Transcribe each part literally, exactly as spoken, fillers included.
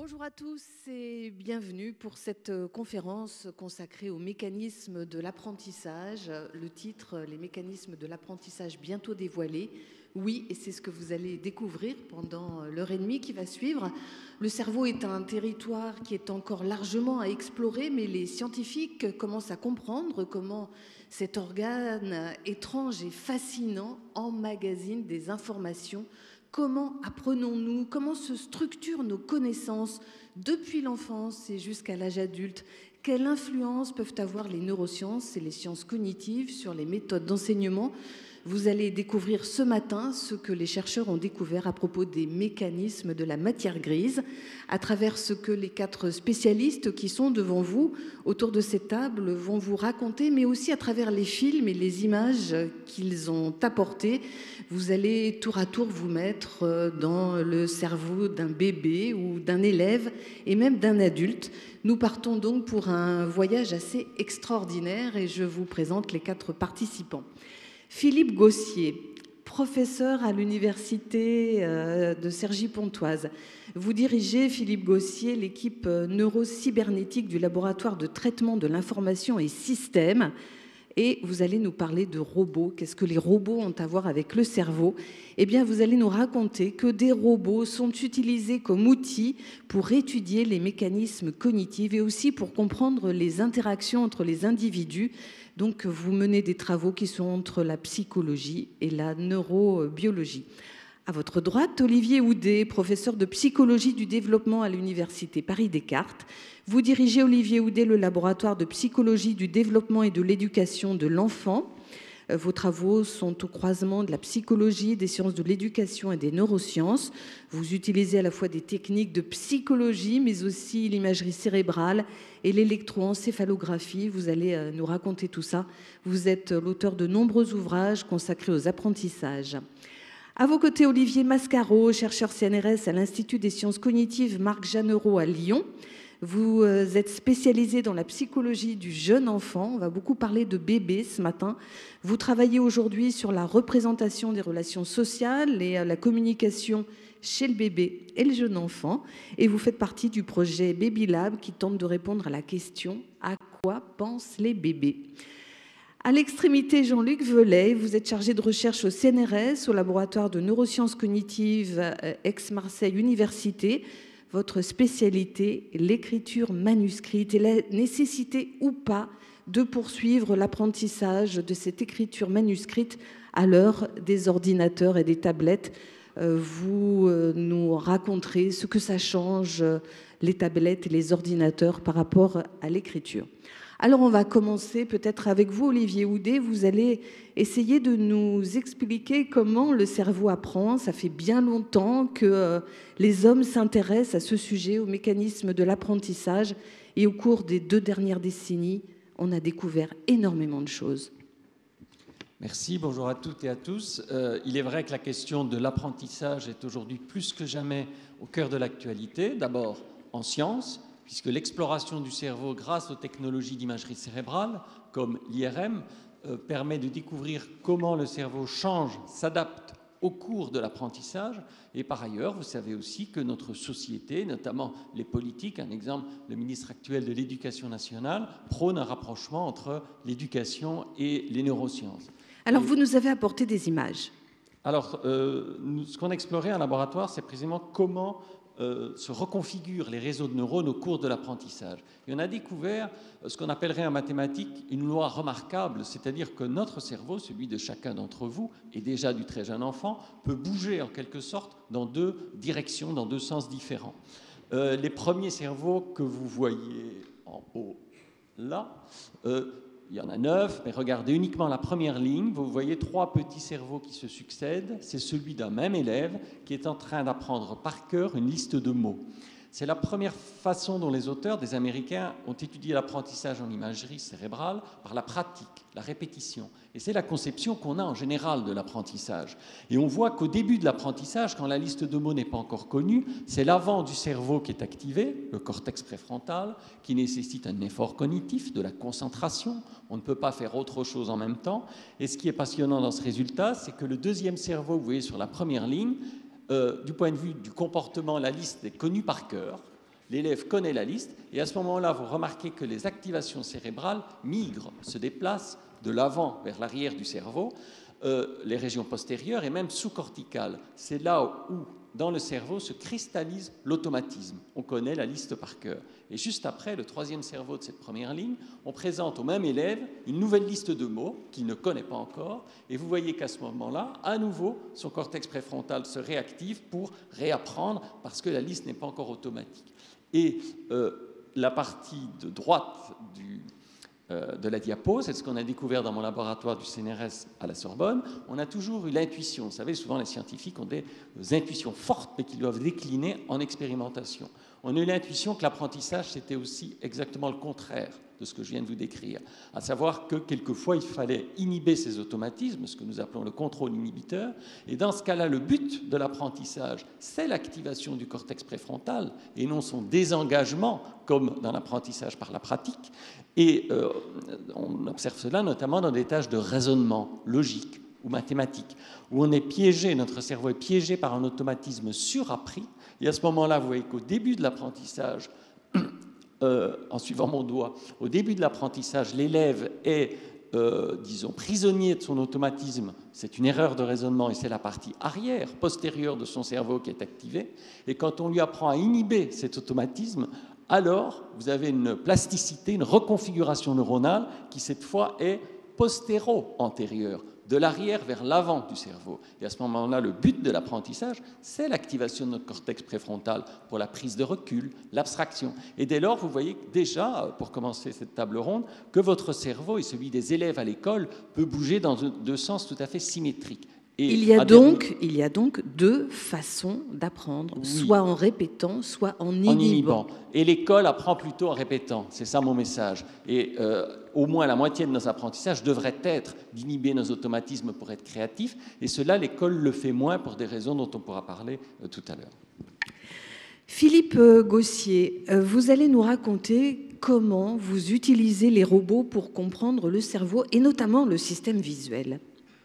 Bonjour à tous et bienvenue pour cette conférence consacrée aux mécanismes de l'apprentissage. Le titre, les mécanismes de l'apprentissage bientôt dévoilés. Oui, et c'est ce que vous allez découvrir pendant l'heure et demie qui va suivre. Le cerveau est un territoire qui est encore largement à explorer, mais les scientifiques commencent à comprendre comment cet organe étrange et fascinant emmagasine des informations. Comment apprenons-nous, comment se structurent nos connaissances depuis l'enfance et jusqu'à l'âge adulte? Quelle influence peuvent avoir les neurosciences et les sciences cognitives sur les méthodes d'enseignement? Vous allez découvrir ce matin ce que les chercheurs ont découvert à propos des mécanismes de la matière grise, à travers ce que les quatre spécialistes qui sont devant vous autour de cette table vont vous raconter, mais aussi à travers les films et les images qu'ils ont apportés. Vous allez tour à tour vous mettre dans le cerveau d'un bébé ou d'un élève et même d'un adulte. Nous partons donc pour un voyage assez extraordinaire et je vous présente les quatre participants. Philippe Gossier, professeur à l'université de Cergy-Pontoise. Vous dirigez, Philippe Gossier, l'équipe neurocybernétique du laboratoire de traitement de l'information et systèmes. Et vous allez nous parler de robots. Qu'est-ce que les robots ont à voir avec le cerveau? Eh bien, vous allez nous raconter que des robots sont utilisés comme outils pour étudier les mécanismes cognitifs et aussi pour comprendre les interactions entre les individus. Donc, vous menez des travaux qui sont entre la psychologie et la neurobiologie. À votre droite, Olivier Houdet, professeur de psychologie du développement à l'université Paris-Descartes. Vous dirigez, Olivier Houdet, le laboratoire de psychologie du développement et de l'éducation de l'enfant. Vos travaux sont au croisement de la psychologie, des sciences de l'éducation et des neurosciences. Vous utilisez à la fois des techniques de psychologie, mais aussi l'imagerie cérébrale et l'électroencéphalographie. Vous allez nous raconter tout ça. Vous êtes l'auteur de nombreux ouvrages consacrés aux apprentissages. À vos côtés, Olivier Mascaro, chercheur C N R S à l'Institut des sciences cognitives Marc Jeanneret à Lyon. Vous êtes spécialisé dans la psychologie du jeune enfant. On va beaucoup parler de bébés ce matin. Vous travaillez aujourd'hui sur la représentation des relations sociales et la communication chez le bébé et le jeune enfant. Et vous faites partie du projet Baby Lab qui tente de répondre à la question « À quoi pensent les bébés ?» À l'extrémité, Jean-Luc Velay, vous êtes chargé de recherche au C N R S, au laboratoire de neurosciences cognitives Aix-Marseille Université. Votre spécialité, l'écriture manuscrite et la nécessité ou pas de poursuivre l'apprentissage de cette écriture manuscrite à l'heure des ordinateurs et des tablettes. Vous nous raconterez ce que ça change, les tablettes et les ordinateurs par rapport à l'écriture. Alors on va commencer peut-être avec vous, Olivier Houdet. Vous allez essayer de nous expliquer comment le cerveau apprend. Ça fait bien longtemps que les hommes s'intéressent à ce sujet, au mécanisme de l'apprentissage. Et au cours des deux dernières décennies, on a découvert énormément de choses. Merci, bonjour à toutes et à tous. Euh, il est vrai que la question de l'apprentissage est aujourd'hui plus que jamais au cœur de l'actualité. D'abord en sciences, puisque l'exploration du cerveau grâce aux technologies d'imagerie cérébrale, comme l'I R M, euh, permet de découvrir comment le cerveau change, s'adapte au cours de l'apprentissage. Et par ailleurs, vous savez aussi que notre société, notamment les politiques, un exemple, le ministre actuel de l'Éducation nationale, prône un rapprochement entre l'éducation et les neurosciences. Alors, et, vous nous avez apporté des images. Alors, euh, nous, ce qu'on a exploré en laboratoire, c'est précisément comment Euh, se reconfigurent les réseaux de neurones au cours de l'apprentissage. Et on a découvert ce qu'on appellerait en mathématiques une loi remarquable, c'est-à-dire que notre cerveau, celui de chacun d'entre vous, et déjà du très jeune enfant, peut bouger en quelque sorte dans deux directions, dans deux sens différents. Euh, les premiers cerveaux que vous voyez en haut là, euh, il y en a neuf, mais regardez uniquement la première ligne, vous voyez trois petits cerveaux qui se succèdent. C'est celui d'un même élève qui est en train d'apprendre par cœur une liste de mots. C'est la première façon dont les auteurs des Américains ont étudié l'apprentissage en imagerie cérébrale par la pratique, la répétition. Et c'est la conception qu'on a en général de l'apprentissage. Et on voit qu'au début de l'apprentissage, quand la liste de mots n'est pas encore connue, c'est l'avant du cerveau qui est activé, le cortex préfrontal, qui nécessite un effort cognitif, de la concentration. On ne peut pas faire autre chose en même temps. Et ce qui est passionnant dans ce résultat, c'est que le deuxième cerveau, vous voyez sur la première ligne, Euh, du point de vue du comportement, la liste est connue par cœur. L'élève connaît la liste et à ce moment-là, vous remarquez que les activations cérébrales migrent, se déplacent de l'avant vers l'arrière du cerveau, euh, les régions postérieures et même sous-corticales. C'est là où, dans le cerveau, se cristallise l'automatisme. On connaît la liste par cœur. Et juste après, le troisième cerveau de cette première ligne, on présente au même élève une nouvelle liste de mots qu'il ne connaît pas encore. Et vous voyez qu'à ce moment-là, à nouveau, son cortex préfrontal se réactive pour réapprendre parce que la liste n'est pas encore automatique. Et euh, la partie de droite du, euh, de la diapo, c'est ce qu'on a découvert dans mon laboratoire du C N R S à la Sorbonne. On a toujours eu l'intuition. Vous savez, souvent les scientifiques ont des intuitions fortes, mais qu'ils doivent décliner en expérimentation. On a eu l'intuition que l'apprentissage, c'était aussi exactement le contraire de ce que je viens de vous décrire, à savoir que quelquefois, il fallait inhiber ces automatismes, ce que nous appelons le contrôle inhibiteur, et dans ce cas-là, le but de l'apprentissage, c'est l'activation du cortex préfrontal, et non son désengagement, comme dans l'apprentissage par la pratique, et euh, on observe cela notamment dans des tâches de raisonnement logique ou mathématique, où on est piégé, notre cerveau est piégé par un automatisme surappris, et à ce moment-là, vous voyez qu'au début de l'apprentissage, euh, en suivant mon doigt, au début de l'apprentissage, l'élève est, euh, disons, prisonnier de son automatisme. C'est une erreur de raisonnement et c'est la partie arrière, postérieure de son cerveau qui est activée. Et quand on lui apprend à inhiber cet automatisme, alors vous avez une plasticité, une reconfiguration neuronale qui, cette fois, est postéro-antérieure, de l'arrière vers l'avant du cerveau. Et à ce moment-là, le but de l'apprentissage, c'est l'activation de notre cortex préfrontal pour la prise de recul, l'abstraction. Et dès lors, vous voyez déjà, pour commencer cette table ronde, que votre cerveau et celui des élèves à l'école peut bouger dans deux sens tout à fait symétriques. Et il, y a donc, il y a donc deux façons d'apprendre, oui. Soit en répétant, soit en inhibant. en inhibant. Et l'école apprend plutôt en répétant, c'est ça mon message. Et euh, au moins la moitié de nos apprentissages devrait être d'inhiber nos automatismes pour être créatifs, et cela, l'école le fait moins pour des raisons dont on pourra parler euh, tout à l'heure. Philippe Gossier, euh, vous allez nous raconter comment vous utilisez les robots pour comprendre le cerveau, et notamment le système visuel.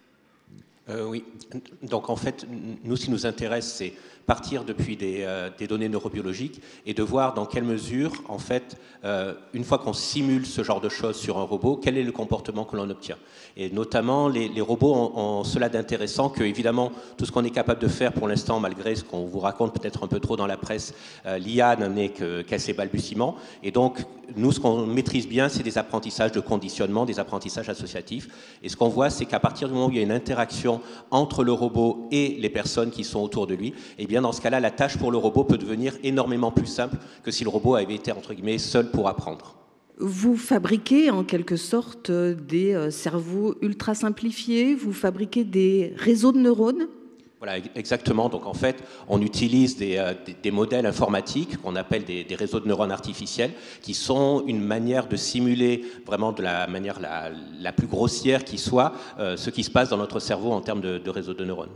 Euh, oui, donc en fait, nous, ce qui nous intéresse, c'est partir depuis des, euh, des données neurobiologiques et de voir dans quelle mesure, en fait, euh, une fois qu'on simule ce genre de choses sur un robot, quel est le comportement que l'on obtient. Et notamment, les, les robots ont, ont cela d'intéressant que, évidemment, tout ce qu'on est capable de faire pour l'instant, malgré ce qu'on vous raconte peut-être un peu trop dans la presse, euh, l'I A n'en est que, qu'à ses balbutiements. Et donc, nous, ce qu'on maîtrise bien, c'est des apprentissages de conditionnement, des apprentissages associatifs. Et ce qu'on voit, c'est qu'à partir du moment où il y a une interaction entre le robot et les personnes qui sont autour de lui, eh bien, dans ce cas-là, la tâche pour le robot peut devenir énormément plus simple que si le robot avait été, entre guillemets, seul pour apprendre. Vous fabriquez en quelque sorte des cerveaux ultra simplifiés, vous fabriquez des réseaux de neurones ? Voilà, exactement. Donc en fait, on utilise des, euh, des, des modèles informatiques qu'on appelle des, des réseaux de neurones artificiels, qui sont une manière de simuler vraiment de la manière la, la plus grossière qui soit euh, ce qui se passe dans notre cerveau en termes de, de réseaux de neurones.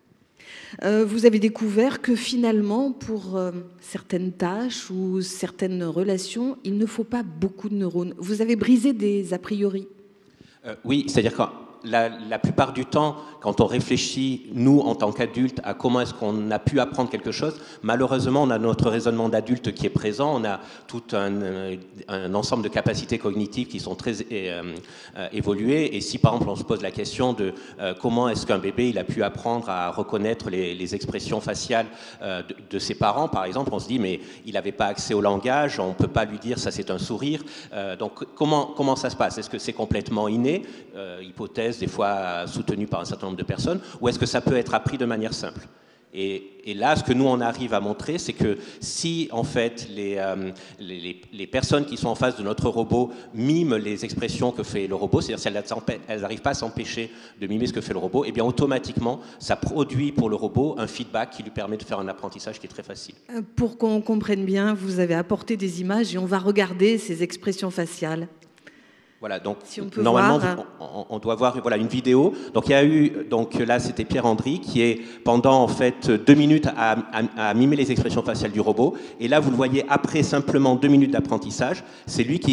Euh, vous avez découvert que finalement, pour euh, certaines tâches ou certaines relations, il ne faut pas beaucoup de neurones. Vous avez brisé des a priori. Euh, oui, c'est-à-dire que La, la plupart du temps, quand on réfléchit, nous, en tant qu'adultes, à comment est-ce qu'on a pu apprendre quelque chose, malheureusement, on a notre raisonnement d'adulte qui est présent, on a tout un, un ensemble de capacités cognitives qui sont très euh, euh, évoluées, et si, par exemple, on se pose la question de euh, comment est-ce qu'un bébé il a pu apprendre à reconnaître les, les expressions faciales euh, de, de ses parents, par exemple, on se dit, mais il n'avait pas accès au langage, on ne peut pas lui dire ça c'est un sourire, euh, donc comment, comment ça se passe? Est-ce que c'est complètement inné, euh, hypothèse des fois soutenue par un certain nombre de personnes, ou est-ce que ça peut être appris de manière simple? Et, et là, ce que nous, on arrive à montrer, c'est que si, en fait, les, euh, les, les personnes qui sont en face de notre robot miment les expressions que fait le robot, c'est-à-dire si elles n'arrivent pas à s'empêcher de mimer ce que fait le robot, eh bien, automatiquement, ça produit pour le robot un feedback qui lui permet de faire un apprentissage qui est très facile. Pour qu'on comprenne bien, vous avez apporté des images et on va regarder ces expressions faciales. Voilà, donc si on normalement, voir... on, on doit voir voilà, une vidéo. Donc il y a eu, donc là c'était Pierre Andry qui est pendant en fait deux minutes à, à, à mimer les expressions faciales du robot. Et là vous le voyez après simplement deux minutes d'apprentissage, c'est lui qui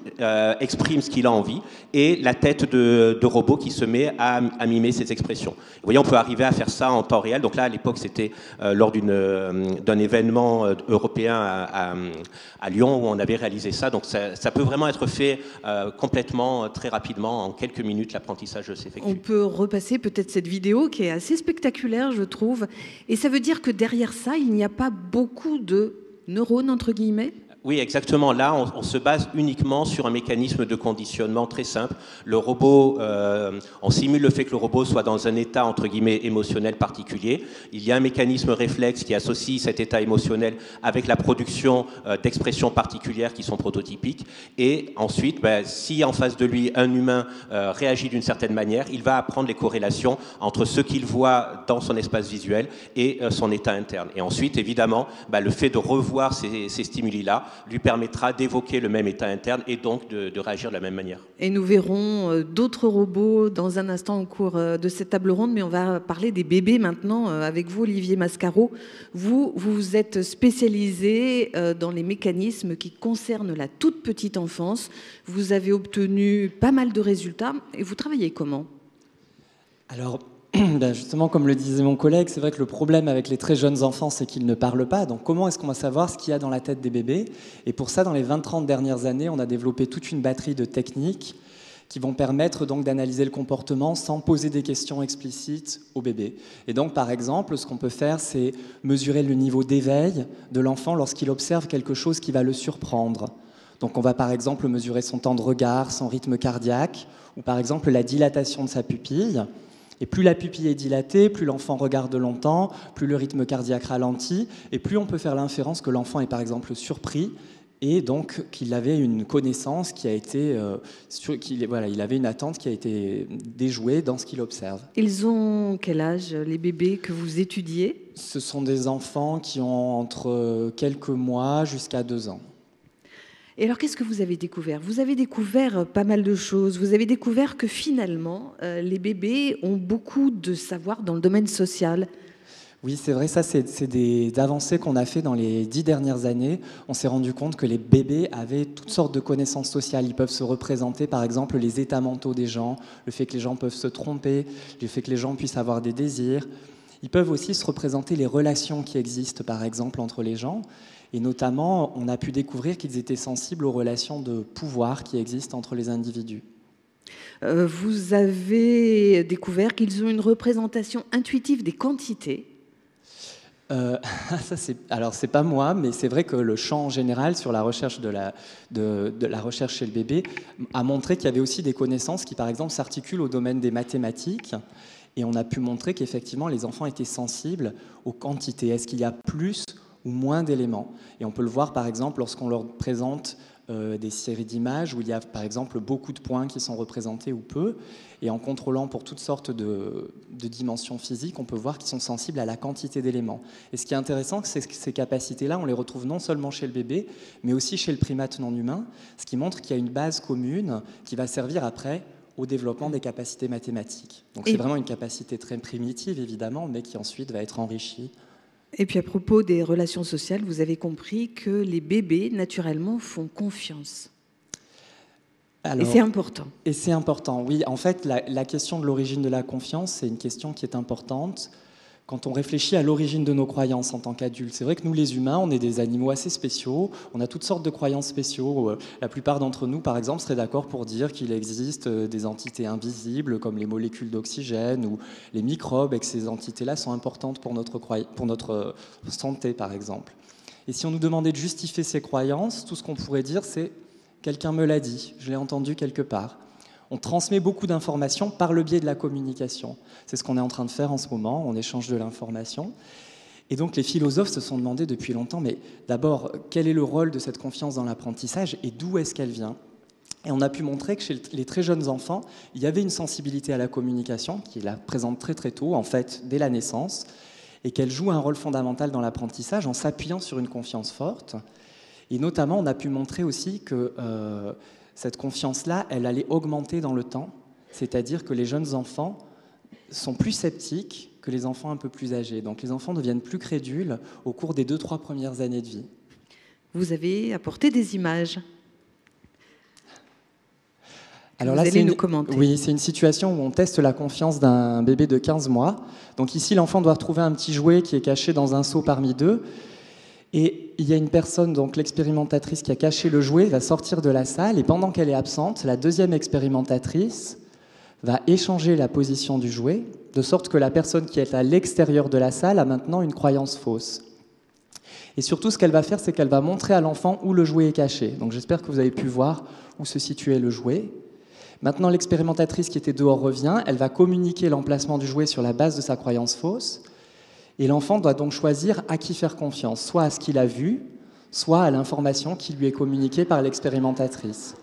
euh, exprime ce qu'il a envie, et la tête de, de robot qui se met à, à mimer ses expressions. Vous voyez, on peut arriver à faire ça en temps réel. Donc là, à l'époque, c'était euh, lors d'une, euh, d'un événement euh, européen à, à, à Lyon où on avait réalisé ça. Donc ça, ça peut vraiment être fait euh, complètement, très rapidement, en quelques minutes, l'apprentissage s'effectue. On peut repasser peut-être cette vidéo qui est assez spectaculaire, je trouve. Et ça veut dire que derrière ça, il n'y a pas beaucoup de neurones, entre guillemets ? Oui, exactement. Là, on, on se base uniquement sur un mécanisme de conditionnement très simple. Le robot, euh, on simule le fait que le robot soit dans un état, entre guillemets, émotionnel particulier. Il y a un mécanisme réflexe qui associe cet état émotionnel avec la production euh, d'expressions particulières qui sont prototypiques. Et ensuite, ben, si en face de lui, un humain euh, réagit d'une certaine manière, il va apprendre les corrélations entre ce qu'il voit dans son espace visuel et euh, son état interne. Et ensuite, évidemment, ben, le fait de revoir ces, ces stimuli-là lui permettra d'évoquer le même état interne et donc de, de réagir de la même manière. Et nous verrons d'autres robots dans un instant au cours de cette table ronde, mais on va parler des bébés maintenant avec vous, Olivier Mascaro. Vous, vous êtes spécialisé dans les mécanismes qui concernent la toute petite enfance. Vous avez obtenu pas mal de résultats et vous travaillez comment ? Alors, ben justement, comme le disait mon collègue, c'est vrai que le problème avec les très jeunes enfants, c'est qu'ils ne parlent pas. Donc comment est-ce qu'on va savoir ce qu'il y a dans la tête des bébés ? Et pour ça, dans les vingt trente dernières années, on a développé toute une batterie de techniques qui vont permettre donc d'analyser le comportement sans poser des questions explicites au bébé. Et donc, par exemple, ce qu'on peut faire, c'est mesurer le niveau d'éveil de l'enfant lorsqu'il observe quelque chose qui va le surprendre. Donc on va par exemple mesurer son temps de regard, son rythme cardiaque, ou par exemple la dilatation de sa pupille. Et plus la pupille est dilatée, plus l'enfant regarde longtemps, plus le rythme cardiaque ralentit, et plus on peut faire l'inférence que l'enfant est par exemple surpris, et donc qu'il avait une connaissance qui a été, euh, sur, qu'il, voilà, il avait une attente qui a été déjouée dans ce qu'il observe. Ils ont quel âge, les bébés que vous étudiez ? Ce sont des enfants qui ont entre quelques mois jusqu'à deux ans. Et alors, qu'est-ce que vous avez découvert ? Vous avez découvert pas mal de choses. Vous avez découvert que finalement, euh, les bébés ont beaucoup de savoir dans le domaine social. Oui, c'est vrai, ça, c'est, c'est des avancées qu'on a fait dans les dix dernières années. On s'est rendu compte que les bébés avaient toutes sortes de connaissances sociales. Ils peuvent se représenter, par exemple, les états mentaux des gens, le fait que les gens peuvent se tromper, le fait que les gens puissent avoir des désirs. Ils peuvent aussi se représenter les relations qui existent, par exemple, entre les gens. Et notamment, on a pu découvrir qu'ils étaient sensibles aux relations de pouvoir qui existent entre les individus. Euh, vous avez découvert qu'ils ont une représentation intuitive des quantités. Euh, ça c'est, alors c'est pas moi, mais c'est vrai que le champ en général sur la recherche de la, de, de la recherche chez le bébé a montré qu'il y avait aussi des connaissances qui, par exemple, s'articulent au domaine des mathématiques. Et on a pu montrer qu'effectivement, les enfants étaient sensibles aux quantités. Est-ce qu'il y a plus ou moins d'éléments. Et on peut le voir par exemple lorsqu'on leur présente euh, des séries d'images où il y a par exemple beaucoup de points qui sont représentés ou peu, et en contrôlant pour toutes sortes de, de dimensions physiques, on peut voir qu'ils sont sensibles à la quantité d'éléments. Et ce qui est intéressant, c'est que ces capacités-là, on les retrouve non seulement chez le bébé, mais aussi chez le primate non humain, ce qui montre qu'il y a une base commune qui va servir après au développement des capacités mathématiques. Donc c'est vraiment une capacité très primitive évidemment, mais qui ensuite va être enrichie. Et puis à propos des relations sociales, vous avez compris que les bébés, naturellement, font confiance. Alors, et c'est important. Et c'est important, oui. En fait, la, la question de l'origine de la confiance, c'est une question qui est importante quand on réfléchit à l'origine de nos croyances en tant qu'adultes. C'est vrai que nous, les humains, on est des animaux assez spéciaux. On a toutes sortes de croyances spéciaux. La plupart d'entre nous, par exemple, seraient d'accord pour dire qu'il existe des entités invisibles, comme les molécules d'oxygène ou les microbes, et que ces entités-là sont importantes pour notre, pour notre santé, par exemple. Et si on nous demandait de justifier ces croyances, tout ce qu'on pourrait dire, c'est « quelqu'un me l'a dit, je l'ai entendu quelque part ». On transmet beaucoup d'informations par le biais de la communication. C'est ce qu'on est en train de faire en ce moment, on échange de l'information. Et donc les philosophes se sont demandé depuis longtemps, mais d'abord, quel est le rôle de cette confiance dans l'apprentissage et d'où est-ce qu'elle vient ? Et on a pu montrer que chez les très jeunes enfants, il y avait une sensibilité à la communication qui la présente très très tôt, en fait, dès la naissance, et qu'elle joue un rôle fondamental dans l'apprentissage en s'appuyant sur une confiance forte. Et notamment, on a pu montrer aussi que euh, cette confiance-là, elle allait augmenter dans le temps, c'est-à-dire que les jeunes enfants sont plus sceptiques que les enfants un peu plus âgés. Donc les enfants deviennent plus crédules au cours des deux, trois premières années de vie. Vous avez apporté des images. Alors là, vous allez une... nous commenter. Oui, c'est une situation où on teste la confiance d'un bébé de quinze mois. Donc ici, l'enfant doit retrouver un petit jouet qui est caché dans un seau parmi deux. Et il y a une personne, donc l'expérimentatrice, qui a caché le jouet, va sortir de la salle. Et pendant qu'elle est absente, la deuxième expérimentatrice va échanger la position du jouet, de sorte que la personne qui est à l'extérieur de la salle a maintenant une croyance fausse. Et surtout, ce qu'elle va faire, c'est qu'elle va montrer à l'enfant où le jouet est caché. Donc j'espère que vous avez pu voir où se situait le jouet. Maintenant, l'expérimentatrice qui était dehors revient, elle va communiquer l'emplacement du jouet sur la base de sa croyance fausse, et l'enfant doit donc choisir à qui faire confiance, soit à ce qu'il a vu, soit à l'information qui lui est communiquée par l'expérimentatrice.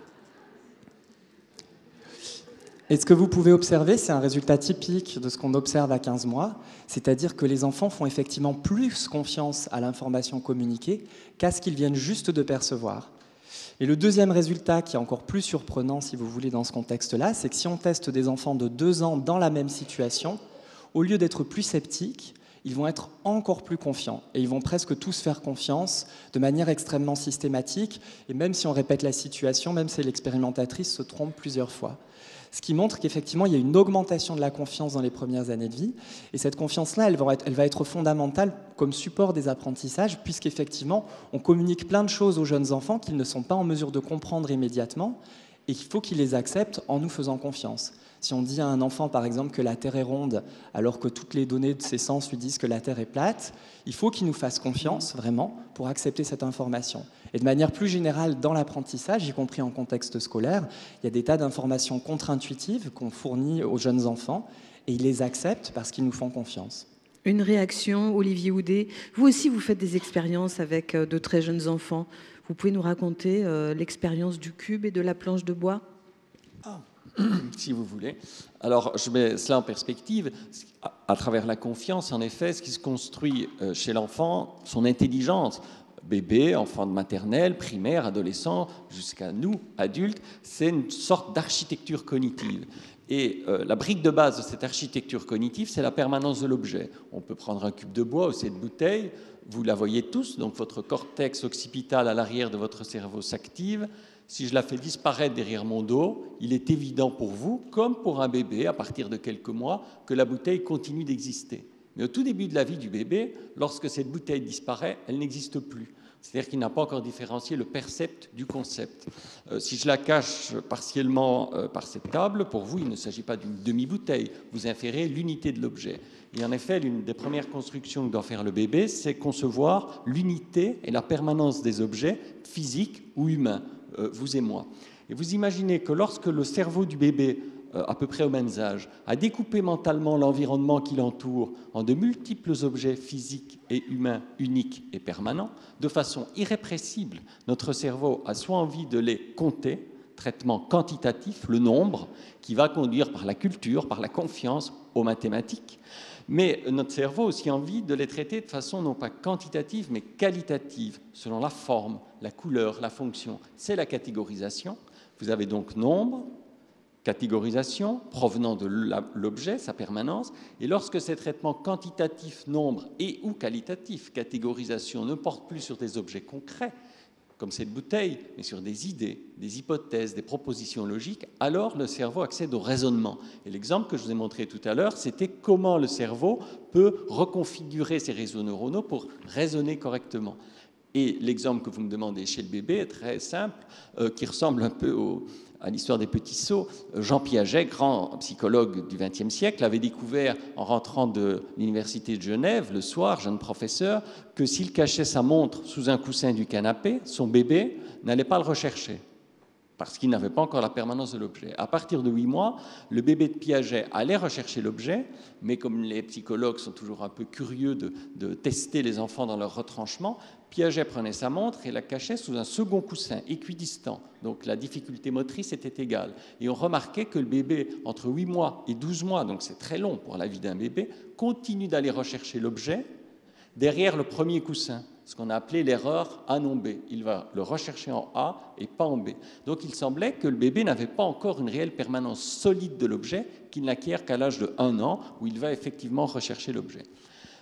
Et ce que vous pouvez observer, c'est un résultat typique de ce qu'on observe à quinze mois, c'est-à-dire que les enfants font effectivement plus confiance à l'information communiquée qu'à ce qu'ils viennent juste de percevoir. Et le deuxième résultat, qui est encore plus surprenant, si vous voulez, dans ce contexte-là, c'est que si on teste des enfants de deux ans dans la même situation, au lieu d'être plus sceptiques, ils vont être encore plus confiants. Et ils vont presque tous faire confiance de manière extrêmement systématique. Et même si on répète la situation, même si l'expérimentatrice se trompe plusieurs fois. Ce qui montre qu'effectivement, il y a une augmentation de la confiance dans les premières années de vie. Et cette confiance-là, elle va être, elle va être fondamentale comme support des apprentissages, puisqu'effectivement, on communique plein de choses aux jeunes enfants qu'ils ne sont pas en mesure de comprendre immédiatement, et qu'il faut qu'ils les acceptent en nous faisant confiance. Si on dit à un enfant, par exemple, que la Terre est ronde, alors que toutes les données de ses sens lui disent que la Terre est plate, il faut qu'il nous fasse confiance, vraiment, pour accepter cette information. Et de manière plus générale, dans l'apprentissage, y compris en contexte scolaire, il y a des tas d'informations contre-intuitives qu'on fournit aux jeunes enfants, et ils les acceptent parce qu'ils nous font confiance. Une réaction, Olivier Houdet. Vous aussi, vous faites des expériences avec de très jeunes enfants. Vous pouvez nous raconter euh, l'expérience du cube et de la planche de bois ? Ah. Si vous voulez. Alors, je mets cela en perspective. À travers la confiance, en effet, ce qui se construit chez l'enfant, son intelligence, bébé, enfant de maternelle, primaire, adolescent, jusqu'à nous, adultes, c'est une sorte d'architecture cognitive. Et euh, la brique de base de cette architecture cognitive, c'est la permanence de l'objet. On peut prendre un cube de bois ou cette bouteille, vous la voyez tous, donc votre cortex occipital à l'arrière de votre cerveau s'active. Si je la fais disparaître derrière mon dos, il est évident pour vous, comme pour un bébé, à partir de quelques mois, que la bouteille continue d'exister. Mais au tout début de la vie du bébé, lorsque cette bouteille disparaît, elle n'existe plus. C'est-à-dire qu'il n'a pas encore différencié le percept du concept. Euh, si je la cache partiellement euh, par cette table, pour vous, il ne s'agit pas d'une demi-bouteille. Vous inférez l'unité de l'objet. Et en effet, l'une des premières constructions que doit faire le bébé, c'est concevoir l'unité et la permanence des objets physiques ou humains. Euh, vous et moi. Et vous imaginez que lorsque le cerveau du bébé, euh, à peu près au même âge, a découpé mentalement l'environnement qui l'entoure en de multiples objets physiques et humains uniques et permanents, de façon irrépressible, notre cerveau a soit envie de les compter, traitement quantitatif, le nombre, qui va conduire par la culture, par la confiance aux mathématiques, mais notre cerveau a aussi envie de les traiter de façon non pas quantitative, mais qualitative, selon la forme, la couleur, la fonction. C'est la catégorisation. Vous avez donc nombre, catégorisation, provenant de l'objet, sa permanence, et lorsque ces traitements quantitatifs, nombre et ou qualitatifs, catégorisation, ne portent plus sur des objets concrets, comme cette bouteille, mais sur des idées, des hypothèses, des propositions logiques, alors le cerveau accède au raisonnement. Et l'exemple que je vous ai montré tout à l'heure, c'était comment le cerveau peut reconfigurer ses réseaux neuronaux pour raisonner correctement. Et l'exemple que vous me demandez chez le bébé est très simple, euh, qui ressemble un peu au, à l'histoire des petits sots. Jean Piaget, grand psychologue du vingtième siècle, avait découvert en rentrant de l'université de Genève, le soir, jeune professeur, que s'il cachait sa montre sous un coussin du canapé, son bébé n'allait pas le rechercher, parce qu'il n'avait pas encore la permanence de l'objet. À partir de huit mois, le bébé de Piaget allait rechercher l'objet, mais comme les psychologues sont toujours un peu curieux de, de tester les enfants dans leur retranchement, Piaget prenait sa montre et la cachait sous un second coussin équidistant. Donc la difficulté motrice était égale. Et on remarquait que le bébé, entre huit mois et douze mois, donc c'est très long pour la vie d'un bébé, continue d'aller rechercher l'objet derrière le premier coussin, ce qu'on a appelé l'erreur A non B. Il va le rechercher en A et pas en B. Donc il semblait que le bébé n'avait pas encore une réelle permanence solide de l'objet, qu'il n'acquiert qu'à l'âge de un an, où il va effectivement rechercher l'objet.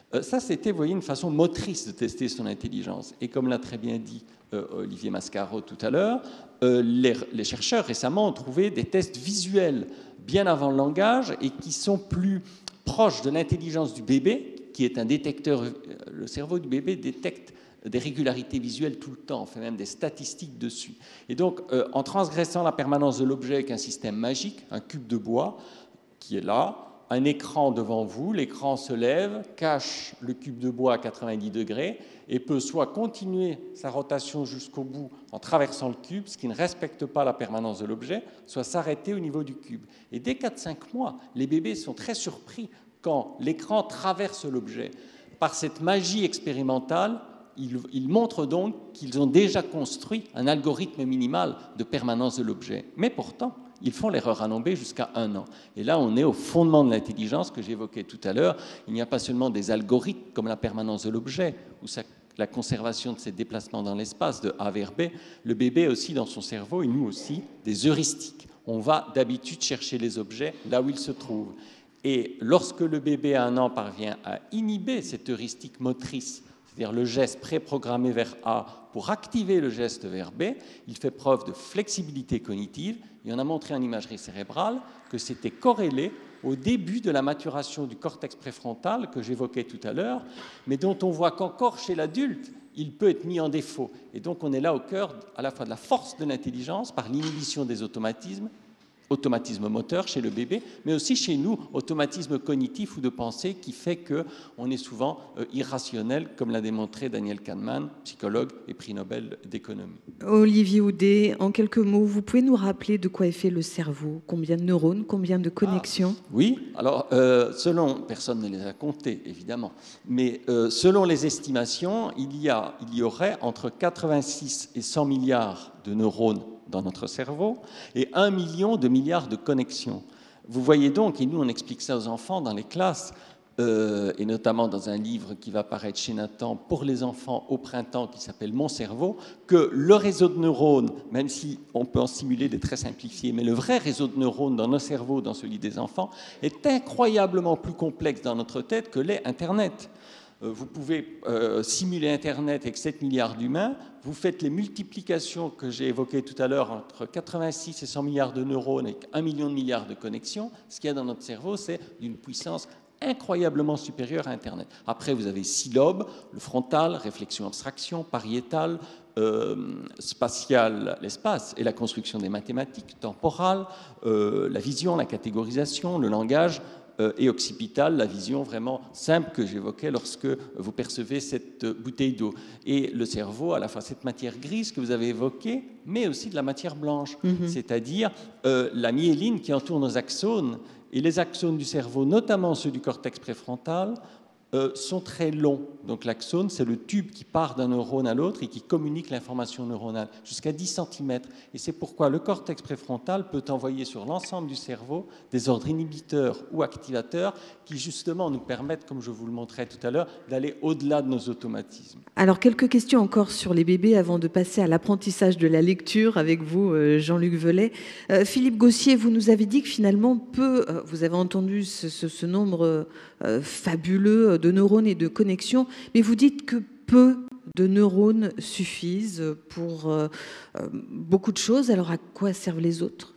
Euh, ça, c'était, vous voyez, une façon motrice de tester son intelligence. Et comme l'a très bien dit euh, Olivier Mascaro tout à l'heure, euh, les, les chercheurs récemment ont trouvé des tests visuels bien avant le langage et qui sont plus proches de l'intelligence du bébé, qui est un détecteur. Le cerveau du bébé détecte des régularités visuelles tout le temps, on fait même des statistiques dessus. Et donc, euh, en transgressant la permanence de l'objet avec un système magique, un cube de bois qui est là, un écran devant vous, l'écran se lève, cache le cube de bois à quatre-vingt-dix degrés et peut soit continuer sa rotation jusqu'au bout en traversant le cube, ce qui ne respecte pas la permanence de l'objet, soit s'arrêter au niveau du cube. Et dès quatre à cinq mois, les bébés sont très surpris quand l'écran traverse l'objet. Par cette magie expérimentale, ils, ils montrent donc qu'ils ont déjà construit un algorithme minimal de permanence de l'objet. Mais pourtant, ils font l'erreur à nommer jusqu'à un an. Et là, on est au fondement de l'intelligence que j'évoquais tout à l'heure. Il n'y a pas seulement des algorithmes comme la permanence de l'objet ou sa, la conservation de ses déplacements dans l'espace de A vers B. Le bébé aussi dans son cerveau, et nous aussi, des heuristiques. On va d'habitude chercher les objets là où ils se trouvent. Et lorsque le bébé à un an parvient à inhiber cette heuristique motrice, c'est-à-dire le geste préprogrammé vers A pour activer le geste vers B, il fait preuve de flexibilité cognitive. Et on a montré en imagerie cérébrale que c'était corrélé au début de la maturation du cortex préfrontal que j'évoquais tout à l'heure, mais dont on voit qu'encore chez l'adulte, il peut être mis en défaut. Et donc on est là au cœur à la fois de la force de l'intelligence par l'inhibition des automatismes, automatisme moteur chez le bébé, mais aussi chez nous, automatisme cognitif ou de pensée qui fait qu'on est souvent euh, irrationnel, comme l'a démontré Daniel Kahneman, psychologue et prix Nobel d'économie. Olivier Houdet, en quelques mots, vous pouvez nous rappeler de quoi est fait le cerveau? Combien de neurones, combien de connexions? Ah, oui, alors euh, selon, personne ne les a comptés évidemment, mais euh, selon les estimations, il y, a, il y aurait entre quatre-vingt-six et cent milliards de neurones dans notre cerveau, et un million de milliards de connexions. Vous voyez donc, et nous on explique ça aux enfants dans les classes, euh, et notamment dans un livre qui va paraître chez Nathan pour les enfants au printemps, qui s'appelle Mon cerveau, que le réseau de neurones, même si on peut en simuler des très simplifiés, mais le vrai réseau de neurones dans nos cerveaux, dans celui des enfants, est incroyablement plus complexe dans notre tête que l'est Internet. Vous pouvez euh, simuler Internet avec sept milliards d'humains, vous faites les multiplications que j'ai évoquées tout à l'heure entre quatre-vingt-six et cent milliards de neurones avec un million de milliards de connexions. Ce qu'il y a dans notre cerveau, c'est d'une puissance incroyablement supérieure à Internet. Après, vous avez six lobes, le frontal, réflexion-abstraction, pariétal, euh, spatial, l'espace et la construction des mathématiques, temporale, euh, la vision, la catégorisation, le langage, et occipital, la vision vraiment simple que j'évoquais lorsque vous percevez cette bouteille d'eau. Et le cerveau, à la fois cette matière grise que vous avez évoquée, mais aussi de la matière blanche, mm-hmm. c'est-à-dire euh, la myéline qui entoure nos axones. Et les axones du cerveau, notamment ceux du cortex préfrontal, euh, sont très longs. Donc l'axone, c'est le tube qui part d'un neurone à l'autre et qui communique l'information neuronale jusqu'à dix centimètres. Et c'est pourquoi le cortex préfrontal peut envoyer sur l'ensemble du cerveau des ordres inhibiteurs ou activateurs qui justement nous permettent, comme je vous le montrais tout à l'heure, d'aller au-delà de nos automatismes. Alors quelques questions encore sur les bébés avant de passer à l'apprentissage de la lecture avec vous, Jean-Luc Velay. Euh, Philippe Gossier, vous nous avez dit que finalement peu, euh, vous avez entendu ce, ce, ce nombre euh, fabuleux de neurones et de connexions, mais vous dites que peu de neurones suffisent pour euh, beaucoup de choses. Alors à quoi servent les autres?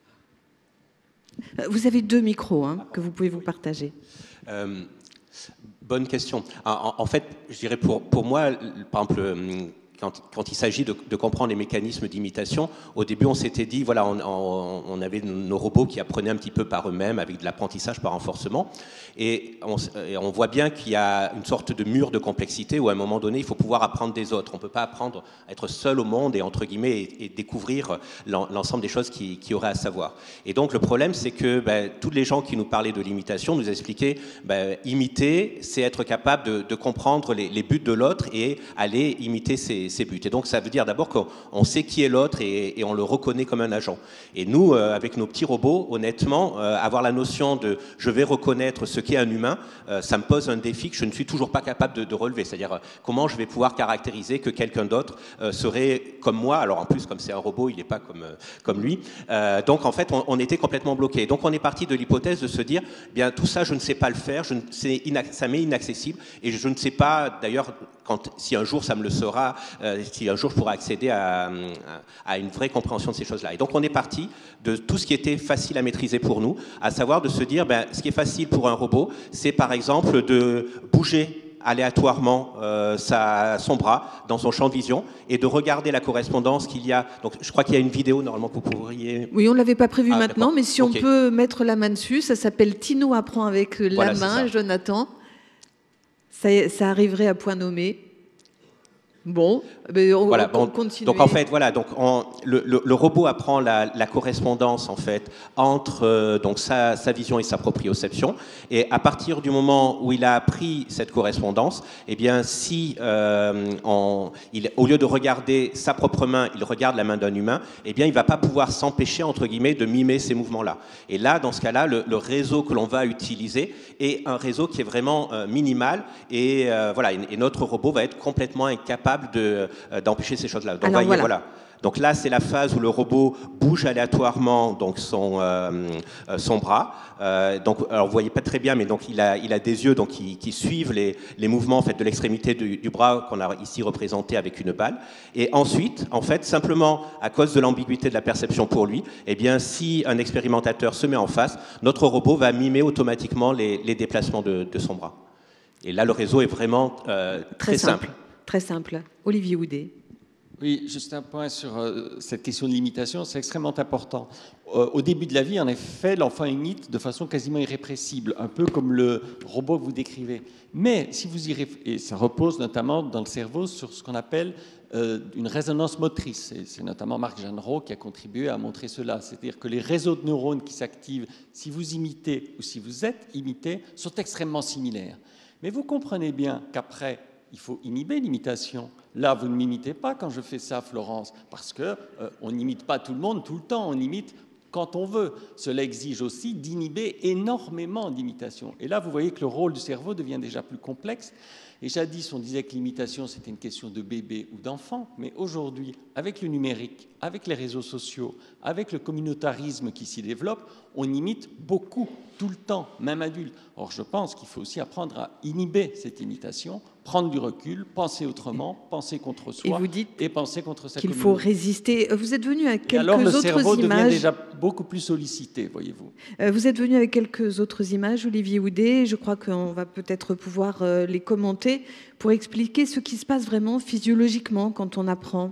Vous avez deux micros hein, que vous pouvez vous partager. Euh, bonne question. En, en fait, je dirais pour, pour moi, par exemple, quand, quand il s'agit de, de comprendre les mécanismes d'imitation, au début, on s'était dit, voilà, on, on, on avait nos robots qui apprenaient un petit peu par eux-mêmes, avec de l'apprentissage par renforcement. Et on, et on voit bien qu'il y a une sorte de mur de complexité où, à un moment donné, il faut pouvoir apprendre des autres. On ne peut pas apprendre à être seul au monde et, entre guillemets, et, et découvrir l'ensemble des choses qu'il qui y aurait à savoir. Et donc, le problème, c'est que ben, tous les gens qui nous parlaient de l'imitation nous expliquaient ben, imiter, c'est être capable de, de comprendre les, les buts de l'autre et aller imiter ses, ses buts. Et donc ça veut dire d'abord qu'on sait qui est l'autre et, et on le reconnaît comme un agent. Et nous, euh, avec nos petits robots, honnêtement, euh, avoir la notion de je vais reconnaître ce qu'est un humain, euh, ça me pose un défi que je ne suis toujours pas capable de, de relever. C'est-à-dire euh, comment je vais pouvoir caractériser que quelqu'un d'autre euh, serait comme moi. Alors en plus, comme c'est un robot, il n'est pas comme, euh, comme lui. Euh, donc en fait, on, on était complètement bloqué. Donc on est parti de l'hypothèse de se dire, eh bien tout ça, je ne sais pas le faire, je ne, ça m'est inaccessible et je ne sais pas, d'ailleurs, quand, si un jour ça me le sera, euh, si un jour je pourrai accéder à, à, à une vraie compréhension de ces choses-là. Et donc on est parti de tout ce qui était facile à maîtriser pour nous, à savoir de se dire, ben, ce qui est facile pour un robot, c'est par exemple de bouger aléatoirement euh, sa, son bras dans son champ de vision et de regarder la correspondance qu'il y a. Donc, je crois qu'il y a une vidéo normalement que vous pourriez... Oui, on ne l'avait pas prévu ah, maintenant, mais si okay. on peut mettre la main dessus, ça s'appelle Tino apprend avec la voilà, main, Jonathan. Ça, ça arriverait à point nommé. Bon, ben on, voilà, on bon, continue. Donc en fait, voilà, donc on, le, le, le robot apprend la, la correspondance en fait entre euh, donc sa, sa vision et sa proprioception. Et à partir du moment où il a appris cette correspondance, eh bien, si euh, on, il, au lieu de regarder sa propre main, il regarde la main d'un humain, eh bien, il va pas pouvoir s'empêcher entre guillemets de mimer ces mouvements-là. Et là, dans ce cas-là, le, le réseau que l'on va utiliser est un réseau qui est vraiment euh, minimal et euh, voilà, et, et notre robot va être complètement incapable de, d'empêcher ces choses-là. Donc, Alors, voyez, voilà. voilà. Donc là, c'est la phase où le robot bouge aléatoirement donc son, euh, son bras. Euh, donc, alors vous voyez pas très bien, mais donc il a, il a des yeux donc qui, qui suivent les, les mouvements en fait de l'extrémité du, du bras qu'on a ici représenté avec une balle. Et ensuite, en fait, simplement à cause de l'ambiguïté de la perception pour lui, eh bien, si un expérimentateur se met en face, notre robot va mimer automatiquement les, les déplacements de, de son bras. Et là, le réseau est vraiment euh, très, très simple. simple. Très simple. Olivier Houdet. Oui, juste un point sur euh, cette question de l'imitation, c'est extrêmement important. Euh, au début de la vie, en effet, l'enfant imite de façon quasiment irrépressible, un peu comme le robot que vous décrivez. Mais si vous y réf... et ça repose notamment dans le cerveau sur ce qu'on appelle euh, une résonance motrice. Et c'est notamment Marc Jeanneret qui a contribué à montrer cela. C'est-à-dire que les réseaux de neurones qui s'activent si vous imitez ou si vous êtes imité sont extrêmement similaires. Mais vous comprenez bien qu'après, il faut inhiber l'imitation. Là, vous ne m'imitez pas quand je fais ça, Florence, parce qu'on euh, n'imite pas tout le monde tout le temps, on imite quand on veut. Cela exige aussi d'inhiber énormément d'imitations. Et là, vous voyez que le rôle du cerveau devient déjà plus complexe. Et jadis, on disait que l'imitation, c'était une question de bébé ou d'enfant. Mais aujourd'hui, avec le numérique, avec les réseaux sociaux, avec le communautarisme qui s'y développe, on imite beaucoup, tout le temps, même adulte. Or, je pense qu'il faut aussi apprendre à inhiber cette imitation, prendre du recul, penser autrement, penser contre soi et, vous dites et penser contre sa qu'il communauté. faut résister. Vous êtes venu avec quelques alors, le autres cerveau images. devient déjà beaucoup plus sollicité, voyez-vous. Vous êtes venu avec quelques autres images, Olivier Houdet. Je crois qu'on va peut-être pouvoir les commenter pour expliquer ce qui se passe vraiment physiologiquement quand on apprend.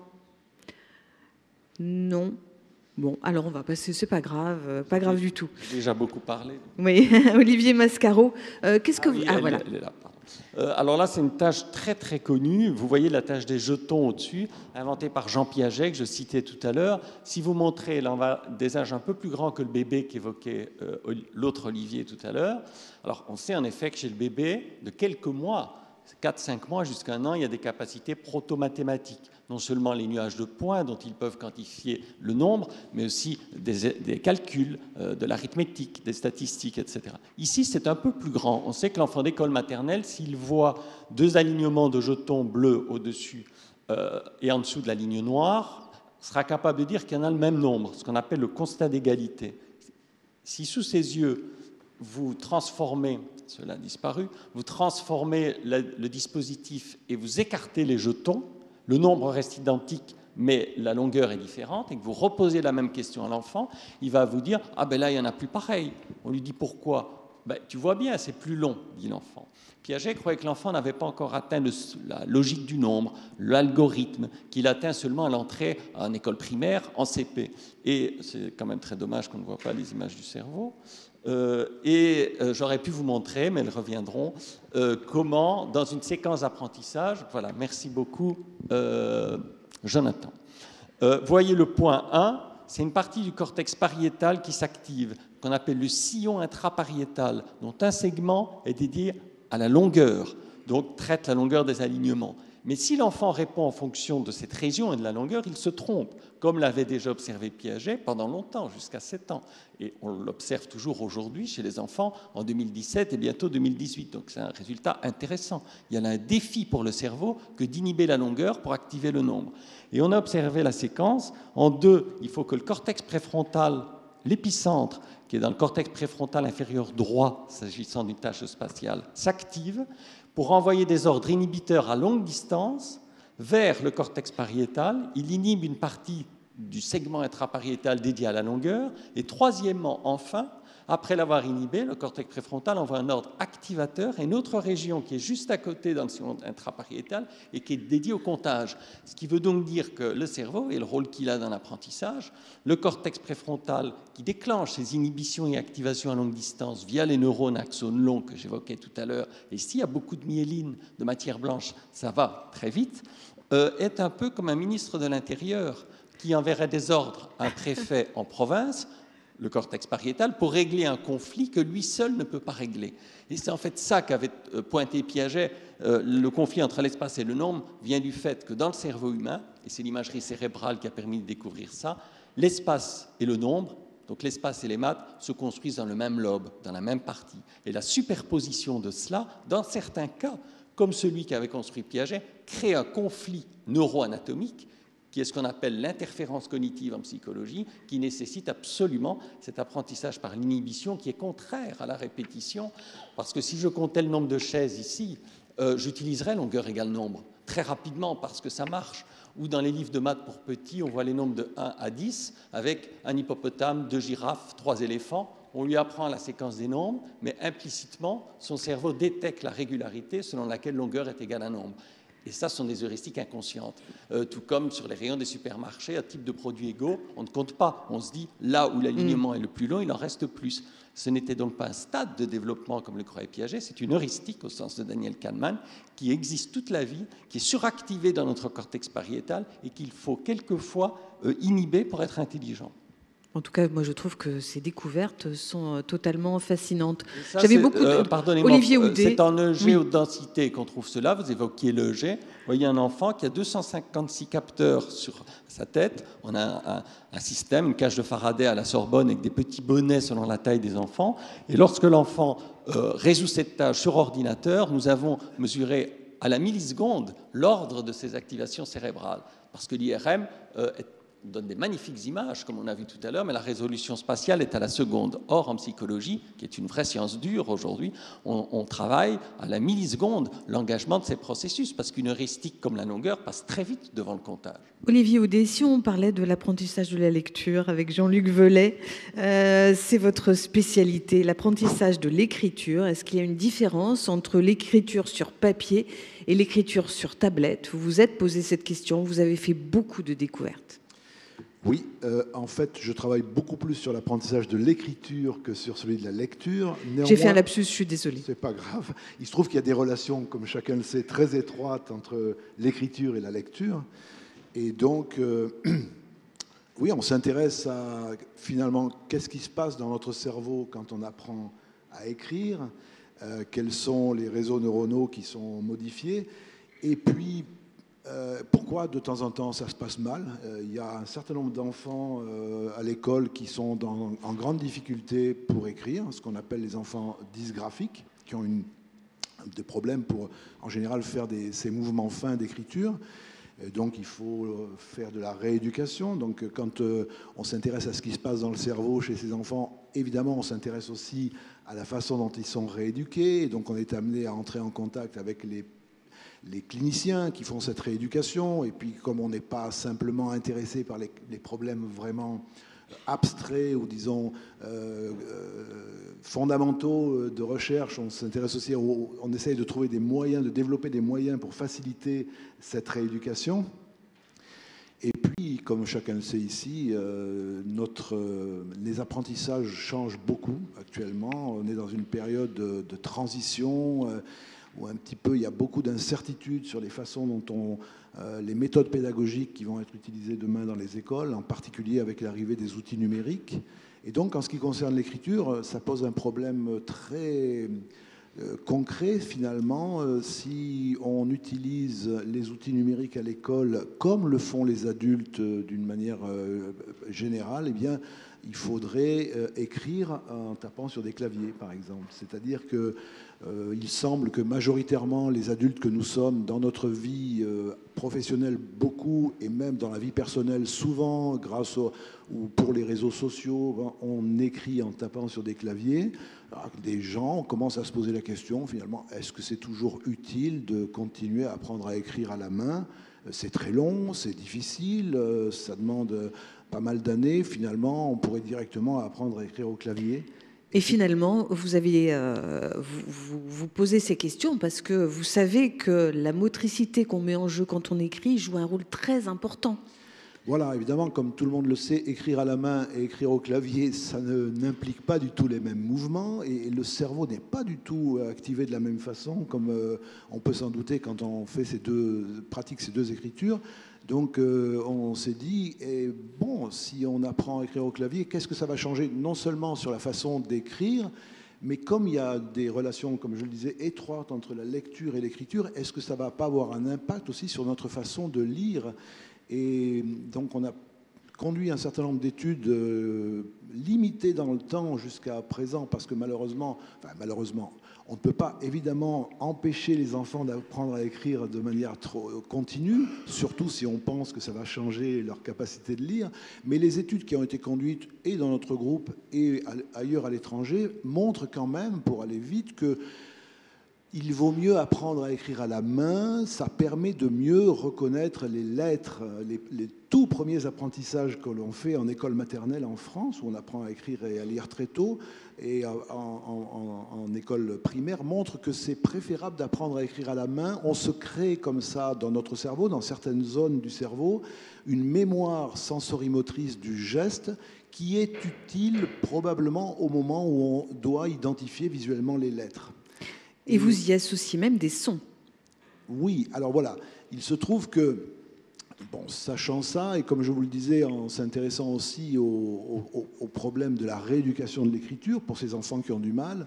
Non. Bon, alors on va passer, c'est pas grave, pas grave du tout. J'ai déjà beaucoup parlé. Oui, Olivier Mascaro, euh, qu'est-ce que ah, vous... Oui, ah, elle, voilà. Elle est là, pardon. Euh, alors là, c'est une tâche très très connue. Vous voyez la tâche des jetons au-dessus, inventée par Jean Piaget, que je citais tout à l'heure. Si vous montrez, là on va des âges un peu plus grands que le bébé qu'évoquait euh, l'autre Olivier tout à l'heure. Alors on sait en effet que chez le bébé, de quelques mois, quatre à cinq mois jusqu'à un an, il y a des capacités proto-mathématiques. Non seulement les nuages de points dont ils peuvent quantifier le nombre, mais aussi des, des calculs, euh, de l'arithmétique, des statistiques, et cetera. Ici, c'est un peu plus grand. On sait que l'enfant d'école maternelle, s'il voit deux alignements de jetons bleus au-dessus euh, et en dessous de la ligne noire, sera capable de dire qu'il y en a le même nombre, ce qu'on appelle le constat d'égalité. Si sous ses yeux, vous transformez, cela a disparu, vous transformez la, le dispositif et vous écartez les jetons, le nombre reste identique, mais la longueur est différente, et que vous reposez la même question à l'enfant, il va vous dire « Ah ben là, il n'y en a plus pareil ». On lui dit « Pourquoi ?» Ben, tu vois bien, c'est plus long, dit l'enfant. Piaget croyait que l'enfant n'avait pas encore atteint le, la logique du nombre, l'algorithme, qu'il atteint seulement à l'entrée en école primaire, en C P. Et c'est quand même très dommage qu'on ne voit pas les images du cerveau. Euh, et euh, j'aurais pu vous montrer, mais elles reviendront, euh, comment, dans une séquence d'apprentissage, voilà, merci beaucoup, euh, Jonathan. Euh, voyez le point un, c'est une partie du cortex pariétal qui s'active, qu'on appelle le sillon intrapariétal, dont un segment est dédié à la longueur, donc traite la longueur des alignements. Mais si l'enfant répond en fonction de cette région et de la longueur, il se trompe, comme l'avait déjà observé Piaget pendant longtemps, jusqu'à sept ans. Et on l'observe toujours aujourd'hui chez les enfants en deux mille dix-sept et bientôt deux mille dix-huit. Donc c'est un résultat intéressant. Il y a un défi pour le cerveau que d'inhiber la longueur pour activer le nombre. Et on a observé la séquence. En deux, il faut que le cortex préfrontal, l'épicentre, qui est dans le cortex préfrontal inférieur droit, s'agissant d'une tâche spatiale, s'active pour envoyer des ordres inhibiteurs à longue distance vers le cortex pariétal. Il inhibe une partie du segment intrapariétal dédié à la longueur. Et troisièmement, enfin, après l'avoir inhibé, le cortex préfrontal envoie un ordre activateur à une autre région qui est juste à côté dans le segment intrapariétal et qui est dédiée au comptage. Ce qui veut donc dire que le cerveau, et le rôle qu'il a dans l'apprentissage, le cortex préfrontal qui déclenche ces inhibitions et activations à longue distance via les neurones axones longs que j'évoquais tout à l'heure, et s'il y a beaucoup de myéline, de matière blanche, ça va très vite, euh, est un peu comme un ministre de l'Intérieur qui enverrait des ordres à un préfet en province, le cortex pariétal, pour régler un conflit que lui seul ne peut pas régler. Et c'est en fait ça qu'avait pointé Piaget. Euh, le conflit entre l'espace et le nombre vient du fait que dans le cerveau humain, et c'est l'imagerie cérébrale qui a permis de découvrir ça, l'espace et le nombre, donc l'espace et les maths, se construisent dans le même lobe, dans la même partie. Et la superposition de cela, dans certains cas, comme celui qu'avait construit Piaget, crée un conflit neuroanatomique qui est ce qu'on appelle l'interférence cognitive en psychologie, qui nécessite absolument cet apprentissage par l'inhibition qui est contraire à la répétition, parce que si je comptais le nombre de chaises ici, euh, j'utiliserais longueur égale nombre, très rapidement, parce que ça marche. Ou dans les livres de maths pour petits, on voit les nombres de un à dix, avec un hippopotame, deux girafes, trois éléphants. On lui apprend la séquence des nombres, mais implicitement, son cerveau détecte la régularité selon laquelle longueur est égale à nombre. Et ça, ce sont des heuristiques inconscientes. Euh, tout comme sur les rayons des supermarchés, à type de produits égaux, on ne compte pas. On se dit, là où l'alignement mmh. est le plus long, il en reste plus. Ce n'était donc pas un stade de développement comme le croyait Piaget, c'est une heuristique, au sens de Daniel Kahneman, qui existe toute la vie, qui est suractivée dans notre cortex pariétal et qu'il faut quelquefois euh, inhiber pour être intelligent. En tout cas, moi, je trouve que ces découvertes sont totalement fascinantes. Ça, J'avais beaucoup de... Euh, Pardonnez-moi, Olivier Houdet. C'est en E G oui. haute densité qu'on trouve cela. Vous évoquiez l'E G. Vous voyez un enfant qui a deux cent cinquante-six capteurs sur sa tête. On a un, un système, une cage de Faraday à la Sorbonne avec des petits bonnets selon la taille des enfants. Et lorsque l'enfant euh, résout cette tâche sur ordinateur, nous avons mesuré à la milliseconde l'ordre de ces activations cérébrales. Parce que l'I R M euh, est donne des magnifiques images, comme on a vu tout à l'heure, mais la résolution spatiale est à la seconde. Or, en psychologie, qui est une vraie science dure aujourd'hui, on, on travaille à la milliseconde l'engagement de ces processus, parce qu'une heuristique comme la longueur passe très vite devant le comptage. Olivier Houdet, si on parlait de l'apprentissage de la lecture avec Jean-Luc Velay, euh, c'est votre spécialité, l'apprentissage de l'écriture. Est-ce qu'il y a une différence entre l'écriture sur papier et l'écriture sur tablette? Vous vous êtes posé cette question, vous avez fait beaucoup de découvertes. Oui, euh, en fait, je travaille beaucoup plus sur l'apprentissage de l'écriture que sur celui de la lecture. Néanmoins, j'ai fait un lapsus, je suis désolée. C'est pas grave. Il se trouve qu'il y a des relations, comme chacun le sait, très étroites entre l'écriture et la lecture. Et donc, euh, oui, on s'intéresse à, finalement, qu'est-ce qui se passe dans notre cerveau quand on apprend à écrire, euh, quels sont les réseaux neuronaux qui sont modifiés, et puis, Euh, pourquoi de temps en temps ça se passe mal. Euh, il y a un certain nombre d'enfants euh, à l'école qui sont dans, en grande difficulté pour écrire, ce qu'on appelle les enfants dysgraphiques, qui ont une, des problèmes pour en général faire des, ces mouvements fins d'écriture. Et donc il faut faire de la rééducation. Donc quand euh, on s'intéresse à ce qui se passe dans le cerveau chez ces enfants, évidemment on s'intéresse aussi à la façon dont ils sont rééduqués. Et donc on est amené à entrer en contact avec les les cliniciens qui font cette rééducation, et puis comme on n'est pas simplement intéressé par les, les problèmes vraiment abstraits ou disons euh, euh, fondamentaux de recherche, on s'intéresse aussi, au, on essaye de trouver des moyens, de développer des moyens pour faciliter cette rééducation. Et puis, comme chacun le sait ici, euh, notre, euh, les apprentissages changent beaucoup actuellement. On est dans une période de, de transition, euh, où un petit peu il y a beaucoup d'incertitudes sur les façons dont on, euh, les méthodes pédagogiques qui vont être utilisées demain dans les écoles, en particulier avec l'arrivée des outils numériques. Et donc, en ce qui concerne l'écriture, ça pose un problème très, euh, concret finalement euh, si on utilise les outils numériques à l'école comme le font les adultes euh, d'une manière euh, générale, eh bien, il faudrait euh, écrire en tapant sur des claviers, par exemple. C'est-à-dire que euh, il semble que majoritairement les adultes que nous sommes dans notre vie euh, professionnelle beaucoup et même dans la vie personnelle souvent grâce au, ou pour les réseaux sociaux on écrit en tapant sur des claviers. Alors, des gens on commence à se poser la question finalement est-ce que c'est toujours utile de continuer à apprendre à écrire à la main? C'est très long, c'est difficile, ça demande pas mal d'années. Finalement on pourrait directement apprendre à écrire au clavier. Et finalement, vous avez euh, vous, vous, vous posez ces questions parce que vous savez que la motricité qu'on met en jeu quand on écrit joue un rôle très important. Voilà, évidemment, comme tout le monde le sait, écrire à la main et écrire au clavier, ça ne, n'implique pas du tout les mêmes mouvements et le cerveau n'est pas du tout activé de la même façon, comme euh, on peut s'en douter quand on fait ces deux, pratique ces deux écritures. Donc euh, on s'est dit, eh, bon, si on apprend à écrire au clavier, qu'est-ce que ça va changer? Non seulement sur la façon d'écrire, mais comme il y a des relations, comme je le disais, étroites entre la lecture et l'écriture, est-ce que ça ne va pas avoir un impact aussi sur notre façon de lire? Et donc on a conduit un certain nombre d'études euh, limitées dans le temps jusqu'à présent, parce que malheureusement, enfin malheureusement, on ne peut pas évidemment empêcher les enfants d'apprendre à écrire de manière trop continue, surtout si on pense que ça va changer leur capacité de lire. Mais les études qui ont été conduites et dans notre groupe et ailleurs à l'étranger montrent quand même, pour aller vite, que il vaut mieux apprendre à écrire à la main, ça permet de mieux reconnaître les lettres. Les, les tout premiers apprentissages que l'on fait en école maternelle en France, où on apprend à écrire et à lire très tôt, et en, en, en, en école primaire, montrent que c'est préférable d'apprendre à écrire à la main. On se crée comme ça dans notre cerveau, dans certaines zones du cerveau, une mémoire sensorimotrice du geste qui est utile probablement au moment où on doit identifier visuellement les lettres. Et vous y associez même des sons. Oui, alors voilà, il se trouve que, bon, sachant ça, et comme je vous le disais, en s'intéressant aussi au, au, au problème de la rééducation de l'écriture pour ces enfants qui ont du mal,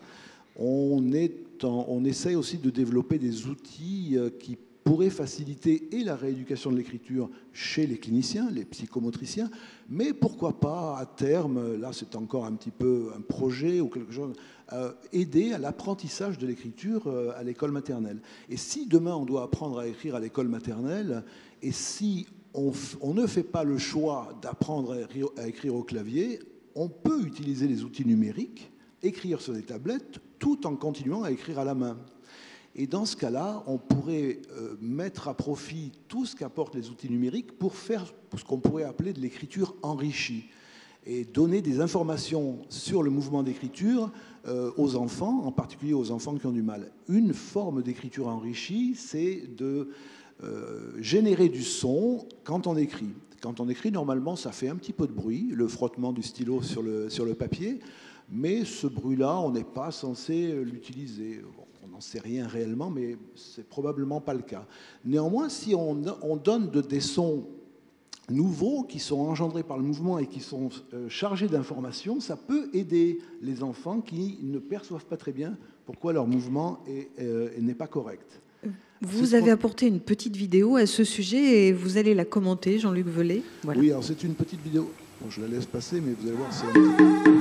on, est en, on essaie aussi de développer des outils qui pourraient faciliter et la rééducation de l'écriture chez les cliniciens, les psychomotriciens, mais pourquoi pas à terme, là c'est encore un petit peu un projet ou quelque chose, euh, aider à l'apprentissage de l'écriture euh, à l'école maternelle. Et si demain on doit apprendre à écrire à l'école maternelle, et si on, on ne fait pas le choix d'apprendre à écrire, à écrire au clavier, on peut utiliser les outils numériques, écrire sur des tablettes, tout en continuant à écrire à la main. Et dans ce cas-là, on pourrait euh, mettre à profit tout ce qu'apportent les outils numériques pour faire ce qu'on pourrait appeler de l'écriture enrichie et donner des informations sur le mouvement d'écriture euh, aux enfants, en particulier aux enfants qui ont du mal. Une forme d'écriture enrichie, c'est de euh, générer du son quand on écrit. Quand on écrit, normalement, ça fait un petit peu de bruit, le frottement du stylo sur le, sur le papier, mais ce bruit-là, on n'est pas censé l'utiliser. Bon, on n'en sait rien réellement, mais c'est probablement pas le cas. Néanmoins, si on, on donne de, des sons nouveaux qui sont engendrés par le mouvement et qui sont euh, chargés d'informations, ça peut aider les enfants qui ne perçoivent pas très bien pourquoi leur mouvement est, euh, n'est pas correct. Vous avez apporté une petite vidéo à ce sujet et vous allez la commenter, Jean-Luc Velay. Voilà. Oui, alors c'est une petite vidéo. Bon, je la laisse passer, mais vous allez voir, c'est un petit...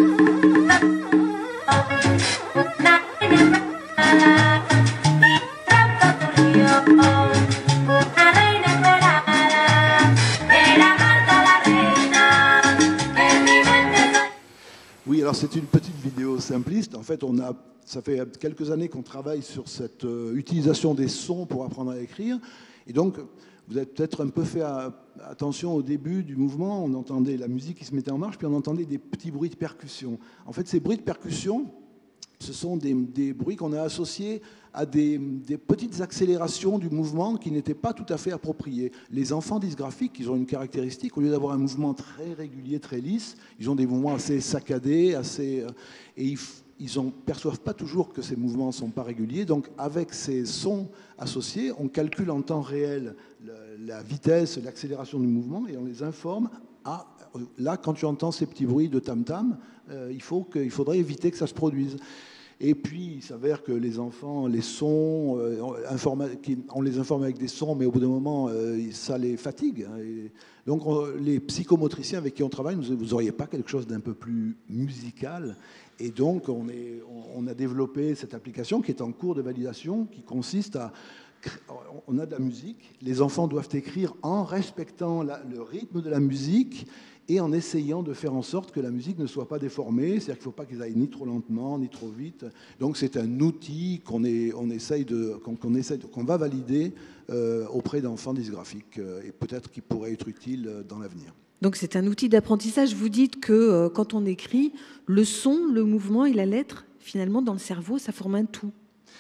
Oui, alors c'est une petite vidéo simpliste. En fait, on a, ça fait quelques années qu'on travaille sur cette euh, utilisation des sons pour apprendre à écrire. Et donc, vous avez peut-être un peu fait à, attention au début du mouvement. On entendait la musique qui se mettait en marche, puis on entendait des petits bruits de percussion. En fait, ces bruits de percussion, ce sont des, des bruits qu'on a associés à des, des petites accélérations du mouvement qui n'étaient pas tout à fait appropriées. Les enfants dysgraphiques, ils ont une caractéristique, au lieu d'avoir un mouvement très régulier, très lisse, ils ont des mouvements assez saccadés, assez, et ils ils ne perçoivent pas toujours que ces mouvements ne sont pas réguliers. Donc avec ces sons associés, on calcule en temps réel la, la vitesse, l'accélération du mouvement, et on les informe. Ah, là, quand tu entends ces petits bruits de tam-tam, euh, il, faut que, il faudrait éviter que ça se produise. Et puis, il s'avère que les enfants, les sons, euh, on les informe avec des sons, mais au bout d'un moment, euh, ça les fatigue. Hein. Et donc, on, les psychomotriciens avec qui on travaille, nous, vous n'auriez pas quelque chose d'un peu plus musical? Et donc, on, est, on a développé cette application qui est en cours de validation, qui consiste à... On a de la musique, les enfants doivent écrire en respectant la, le rythme de la musique et en essayant de faire en sorte que la musique ne soit pas déformée, c'est-à-dire qu'il ne faut pas qu'ils aillent ni trop lentement, ni trop vite. Donc c'est un outil qu'on est, on essaye de, qu'on, qu'on essaye de, qu'on va valider euh, auprès d'enfants dysgraphiques euh, et peut-être qu'il pourrait être utile dans l'avenir. Donc c'est un outil d'apprentissage. Vous dites que euh, quand on écrit, le son, le mouvement et la lettre, finalement, dans le cerveau, ça forme un tout.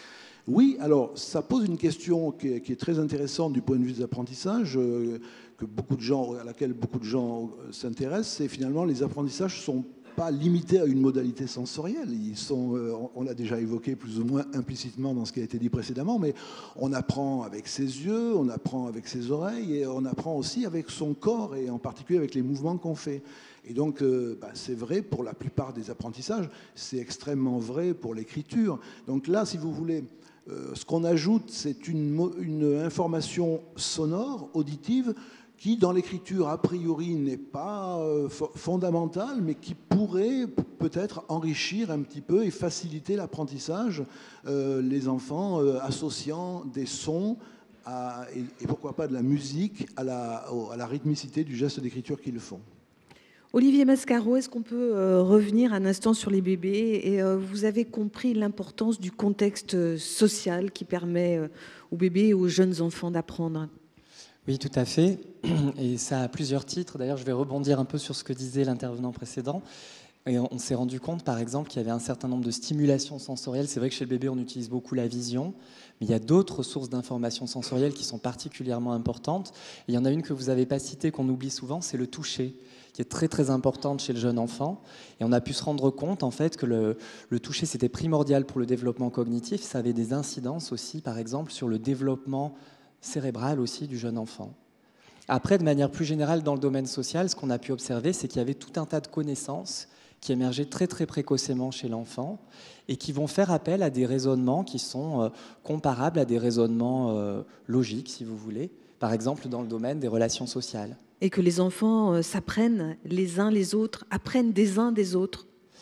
Oui, alors ça pose une question qui est, qui est très intéressante du point de vue des apprentissages, euh, que beaucoup de gens, à laquelle beaucoup de gens s'intéressent, c'est finalement les apprentissages ne sont pas limités à une modalité sensorielle. Ils sont, euh, on l'a déjà évoqué plus ou moins implicitement dans ce qui a été dit précédemment, mais on apprend avec ses yeux, on apprend avec ses oreilles et on apprend aussi avec son corps et en particulier avec les mouvements qu'on fait. Et donc, euh, bah, c'est vrai pour la plupart des apprentissages, c'est extrêmement vrai pour l'écriture. Donc là, si vous voulez... Euh, ce qu'on ajoute, c'est une, une information sonore, auditive, qui, dans l'écriture, a priori, n'est pas euh, fondamentale, mais qui pourrait peut-être enrichir un petit peu et faciliter l'apprentissage, euh, les enfants euh, associant des sons à, et, et pourquoi pas de la musique à la, à la rythmicité du geste d'écriture qu'ils font. Olivier Mascaro, est-ce qu'on peut euh, revenir un instant sur les bébés et euh, vous avez compris l'importance du contexte social qui permet euh, aux bébés et aux jeunes enfants d'apprendre? Oui, tout à fait. Et ça a plusieurs titres. D'ailleurs, je vais rebondir un peu sur ce que disait l'intervenant précédent. Et on s'est rendu compte, par exemple, qu'il y avait un certain nombre de stimulations sensorielles. C'est vrai que chez le bébé, on utilise beaucoup la vision, mais il y a d'autres sources d'informations sensorielles qui sont particulièrement importantes. Et il y en a une que vous n'avez pas citée, qu'on oublie souvent, c'est le toucher, qui est très très importante chez le jeune enfant. Et on a pu se rendre compte en fait que le, le toucher, c'était primordial pour le développement cognitif. Ça avait des incidences aussi, par exemple, sur le développement cérébral aussi du jeune enfant. Après, de manière plus générale, dans le domaine social, ce qu'on a pu observer, c'est qu'il y avait tout un tas de connaissances qui émergeaient très très précocement chez l'enfant et qui vont faire appel à des raisonnements qui sont euh, comparables à des raisonnements euh, logiques, si vous voulez, par exemple dans le domaine des relations sociales. Et que les enfants euh, s'apprennent les uns les autres, apprennent des uns des autres.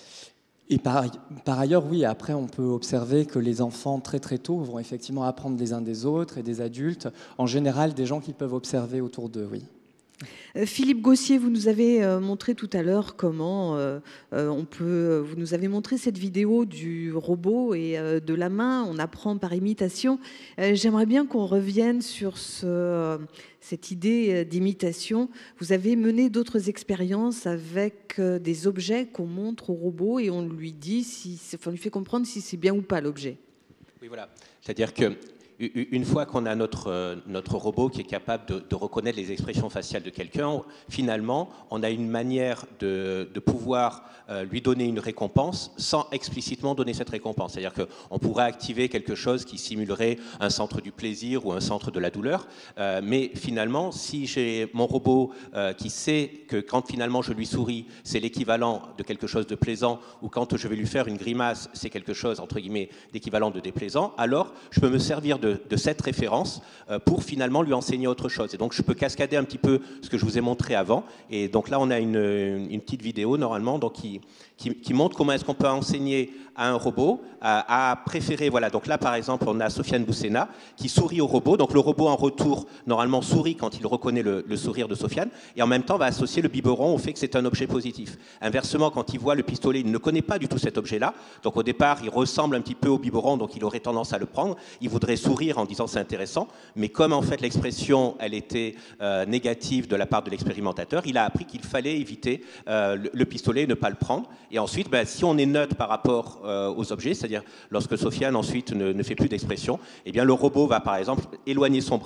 Et par, par ailleurs, oui, après on peut observer que les enfants très très tôt vont effectivement apprendre les uns des autres et des adultes, en général des gens qu'ils peuvent observer autour d'eux, oui. Philippe Gossier, vous nous avez montré tout à l'heure comment euh, on peut. Vous nous avez montré cette vidéo du robot et euh, de la main. On apprend par imitation. Euh, j'aimerais bien qu'on revienne sur ce, cette idée d'imitation. Vous avez mené d'autres expériences avec des objets qu'on montre au robot et on lui dit si, enfin, on lui fait comprendre si c'est bien ou pas l'objet. Oui, voilà. C'est-à-dire que une fois qu'on a notre, notre robot qui est capable de, de reconnaître les expressions faciales de quelqu'un, finalement, on a une manière de, de pouvoir euh, lui donner une récompense sans explicitement donner cette récompense. C'est-à-dire qu'on pourrait activer quelque chose qui simulerait un centre du plaisir ou un centre de la douleur. Euh, mais finalement, si j'ai mon robot euh, qui sait que quand finalement je lui souris, c'est l'équivalent de quelque chose de plaisant, ou quand je vais lui faire une grimace, c'est quelque chose, entre guillemets, d'équivalent de déplaisant, alors je peux me servir de De, de cette référence euh, pour finalement lui enseigner autre chose. Et donc je peux cascader un petit peu ce que je vous ai montré avant. Et donc là on a une, une petite vidéo normalement donc, qui, qui, qui montre comment est-ce qu'on peut enseigner à un robot à, à préférer. Voilà, donc là par exemple on a Sofiane Boussena qui sourit au robot. Donc le robot en retour normalement sourit quand il reconnaît le, le sourire de Sofiane et en même temps va associer le biberon au fait que c'est un objet positif. Inversement, quand il voit le pistolet, il ne connaît pas du tout cet objet-là. Donc au départ il ressemble un petit peu au biberon, donc il aurait tendance à le prendre. Il voudrait sourire en disant c'est intéressant, mais comme en fait l'expression elle était euh, négative de la part de l'expérimentateur, il a appris qu'il fallait éviter euh, le, le pistolet et ne pas le prendre. Et ensuite, ben, si on est neutre par rapport euh, aux objets, c'est-à-dire lorsque Sofiane ensuite ne, ne fait plus d'expression, eh bien le robot va par exemple éloigner son bras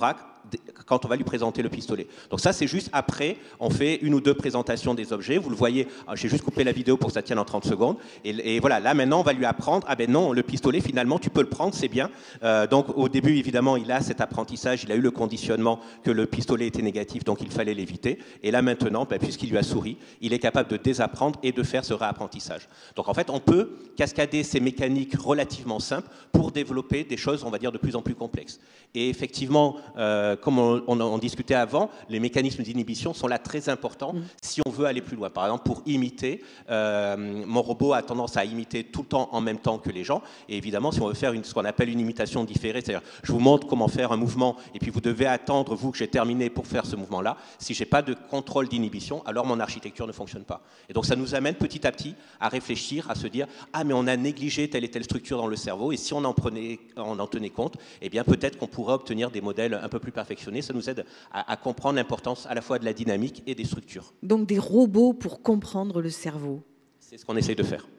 quand on va lui présenter le pistolet. Donc ça, c'est juste après, on fait une ou deux présentations des objets. Vous le voyez, j'ai juste coupé la vidéo pour que ça tienne en trente secondes. Et, et voilà, là maintenant, on va lui apprendre, ah ben non, le pistolet, finalement, tu peux le prendre, c'est bien. Euh, donc au début, évidemment, il a cet apprentissage, il a eu le conditionnement que le pistolet était négatif, donc il fallait l'éviter. Et là maintenant, ben, puisqu'il lui a souri, il est capable de désapprendre et de faire ce réapprentissage. Donc en fait, on peut cascader ces mécaniques relativement simples pour développer des choses, on va dire, de plus en plus complexes. Et effectivement, euh, comme on, on en discutait avant, les mécanismes d'inhibition sont là très importants mmh. si on veut aller plus loin. Par exemple, pour imiter, euh, mon robot a tendance à imiter tout le temps en même temps que les gens. Et évidemment, si on veut faire une, ce qu'on appelle une imitation différée, c'est-à-dire je vous montre comment faire un mouvement et puis vous devez attendre, vous, que j'ai terminé pour faire ce mouvement-là. Si je n'ai pas de contrôle d'inhibition, alors mon architecture ne fonctionne pas. Et donc ça nous amène petit à petit à réfléchir, à se dire « Ah, mais on a négligé telle et telle structure dans le cerveau et si on en, prenait, on en tenait compte, eh bien peut-être qu'on pourrait obtenir des modèles un peu plus perfectionnés. » Ça nous aide à, à comprendre l'importance à la fois de la dynamique et des structures. Donc des robots pour comprendre le cerveau. C'est ce qu'on essaye de faire.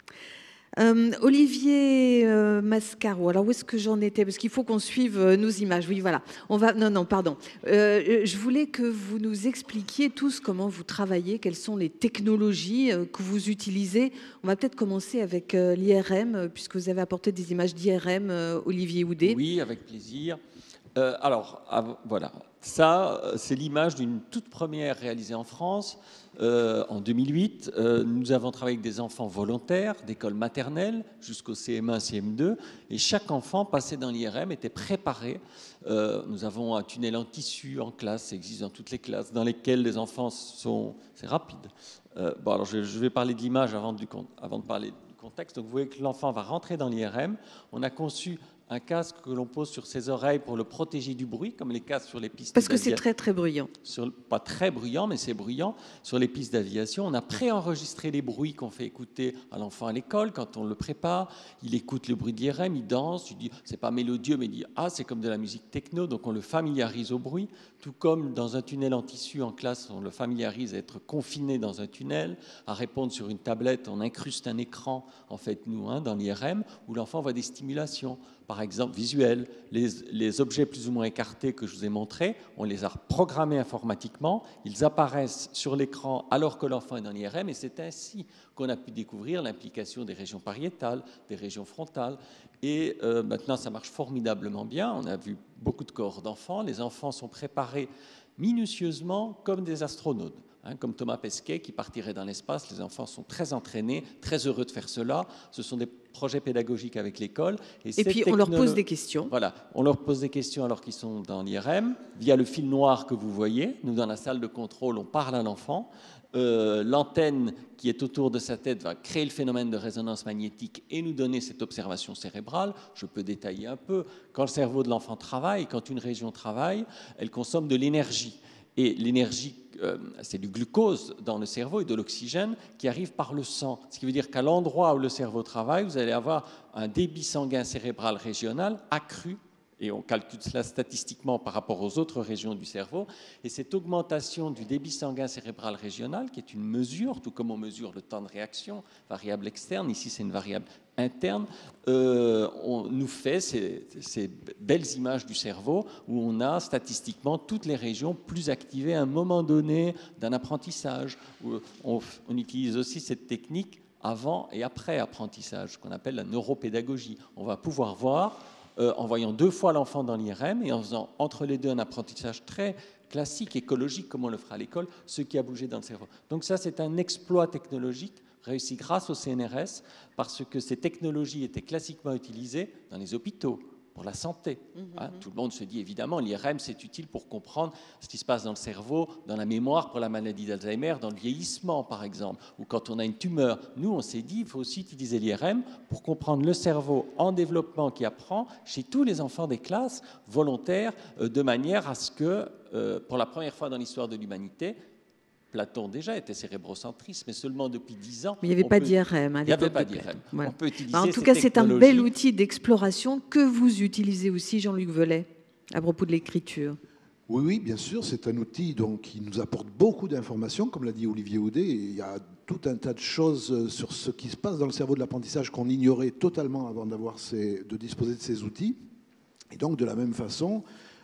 Euh, Olivier euh, Mascaro, alors où est-ce que j'en étais? Parce qu'il faut qu'on suive euh, nos images. Oui, voilà. On va. Non, non, pardon. Euh, je voulais que vous nous expliquiez tous comment vous travaillez, quelles sont les technologies euh, que vous utilisez. On va peut-être commencer avec euh, l'I R M, euh, puisque vous avez apporté des images d'I R M, euh, Olivier Houdet. Oui, avec plaisir. Euh, alors, av- voilà. Ça, c'est l'image d'une toute première réalisée en France. Euh, en deux mille huit, euh, nous avons travaillé avec des enfants volontaires d'école maternelle jusqu'au C M un, C M deux, et chaque enfant passé dans l'I R M était préparé. Euh, nous avons un tunnel en tissu en classe, ça existe dans toutes les classes, dans lesquelles les enfants sont... C'est rapide. Euh, bon, alors je, je vais parler de l'image avant, du, avant de parler du contexte. Donc vous voyez que l'enfant va rentrer dans l'I R M. On a conçu un casque que l'on pose sur ses oreilles pour le protéger du bruit, comme les casques sur les pistes Parce que c'est très, très bruyant. Sur, pas très bruyant, mais c'est bruyant. Sur les pistes d'aviation, on a préenregistré les bruits qu'on fait écouter à l'enfant à l'école quand on le prépare. Il écoute le bruit d'I R M, il danse, il dit, c'est pas mélodieux, mais il dit, ah, c'est comme de la musique techno, donc on le familiarise au bruit. Tout comme dans un tunnel en tissu en classe, on le familiarise à être confiné dans un tunnel, à répondre sur une tablette, on incruste un écran, en fait, nous, hein, dans l'I R M, où l'enfant voit des stimulations. Par exemple, visuel, les, les objets plus ou moins écartés que je vous ai montrés, on les a programmés informatiquement, ils apparaissent sur l'écran alors que l'enfant est dans l'I R M, et c'est ainsi qu'on a pu découvrir l'implication des régions pariétales, des régions frontales. Et euh, maintenant, ça marche formidablement bien. On a vu beaucoup de corps d'enfants. Les enfants sont préparés minutieusement comme des astronautes. Hein, comme Thomas Pesquet qui partirait dans l'espace. Les enfants sont très entraînés, très heureux de faire cela. Ce sont des projets pédagogiques avec l'école. Et, et puis, on leur pose des questions. Voilà, on leur pose des questions alors qu'ils sont dans l'I R M, via le fil noir que vous voyez. Nous, dans la salle de contrôle, on parle à l'enfant. Euh, l'antenne qui est autour de sa tête va créer le phénomène de résonance magnétique et nous donner cette observation cérébrale. Je peux détailler un peu. Quand le cerveau de l'enfant travaille, quand une région travaille, elle consomme de l'énergie. Et l'énergie, euh, c'est du glucose dans le cerveau et de l'oxygène qui arrive par le sang. Ce qui veut dire qu'à l'endroit où le cerveau travaille, vous allez avoir un débit sanguin cérébral régional accru, et on calcule cela statistiquement par rapport aux autres régions du cerveau. Et cette augmentation du débit sanguin cérébral régional, qui est une mesure, tout comme on mesure le temps de réaction, variable externe, ici c'est une variable interne, euh, on nous fait ces, ces belles images du cerveau où on a statistiquement toutes les régions plus activées à un moment donné d'un apprentissage. On, on utilise aussi cette technique avant et après apprentissage, qu'on appelle la neuropédagogie. On va pouvoir voir, euh, en voyant deux fois l'enfant dans l'I R M et en faisant entre les deux un apprentissage très classique, écologique, comme on le fera à l'école, ce qui a bougé dans le cerveau. Donc ça, c'est un exploit technologique réussi grâce au C N R S, parce que ces technologies étaient classiquement utilisées dans les hôpitaux, pour la santé. Mmh, hein, mmh. Tout le monde se dit évidemment, l'I R M, c'est utile pour comprendre ce qui se passe dans le cerveau, dans la mémoire, pour la maladie d'Alzheimer, dans le vieillissement, par exemple, ou quand on a une tumeur. Nous, on s'est dit, il faut aussi utiliser l'I R M pour comprendre le cerveau en développement qui apprend chez tous les enfants des classes volontaires, euh, de manière à ce que, euh, pour la première fois dans l'histoire de l'humanité, Platon déjà était cérébrocentriste, mais seulement depuis dix ans. Mais il n'y avait pas d'I R M. Il n'y avait pas d'I R M. Voilà. On peut utiliser en tout cas, c'est un bel outil d'exploration que vous utilisez aussi, Jean-Luc Velay, à propos de l'écriture. Oui, oui, bien sûr, c'est un outil donc, qui nous apporte beaucoup d'informations, comme l'a dit Olivier Houdet. Il y a tout un tas de choses sur ce qui se passe dans le cerveau de l'apprentissage qu'on ignorait totalement avant d'avoir ces, de disposer de ces outils. Et donc, de la même façon,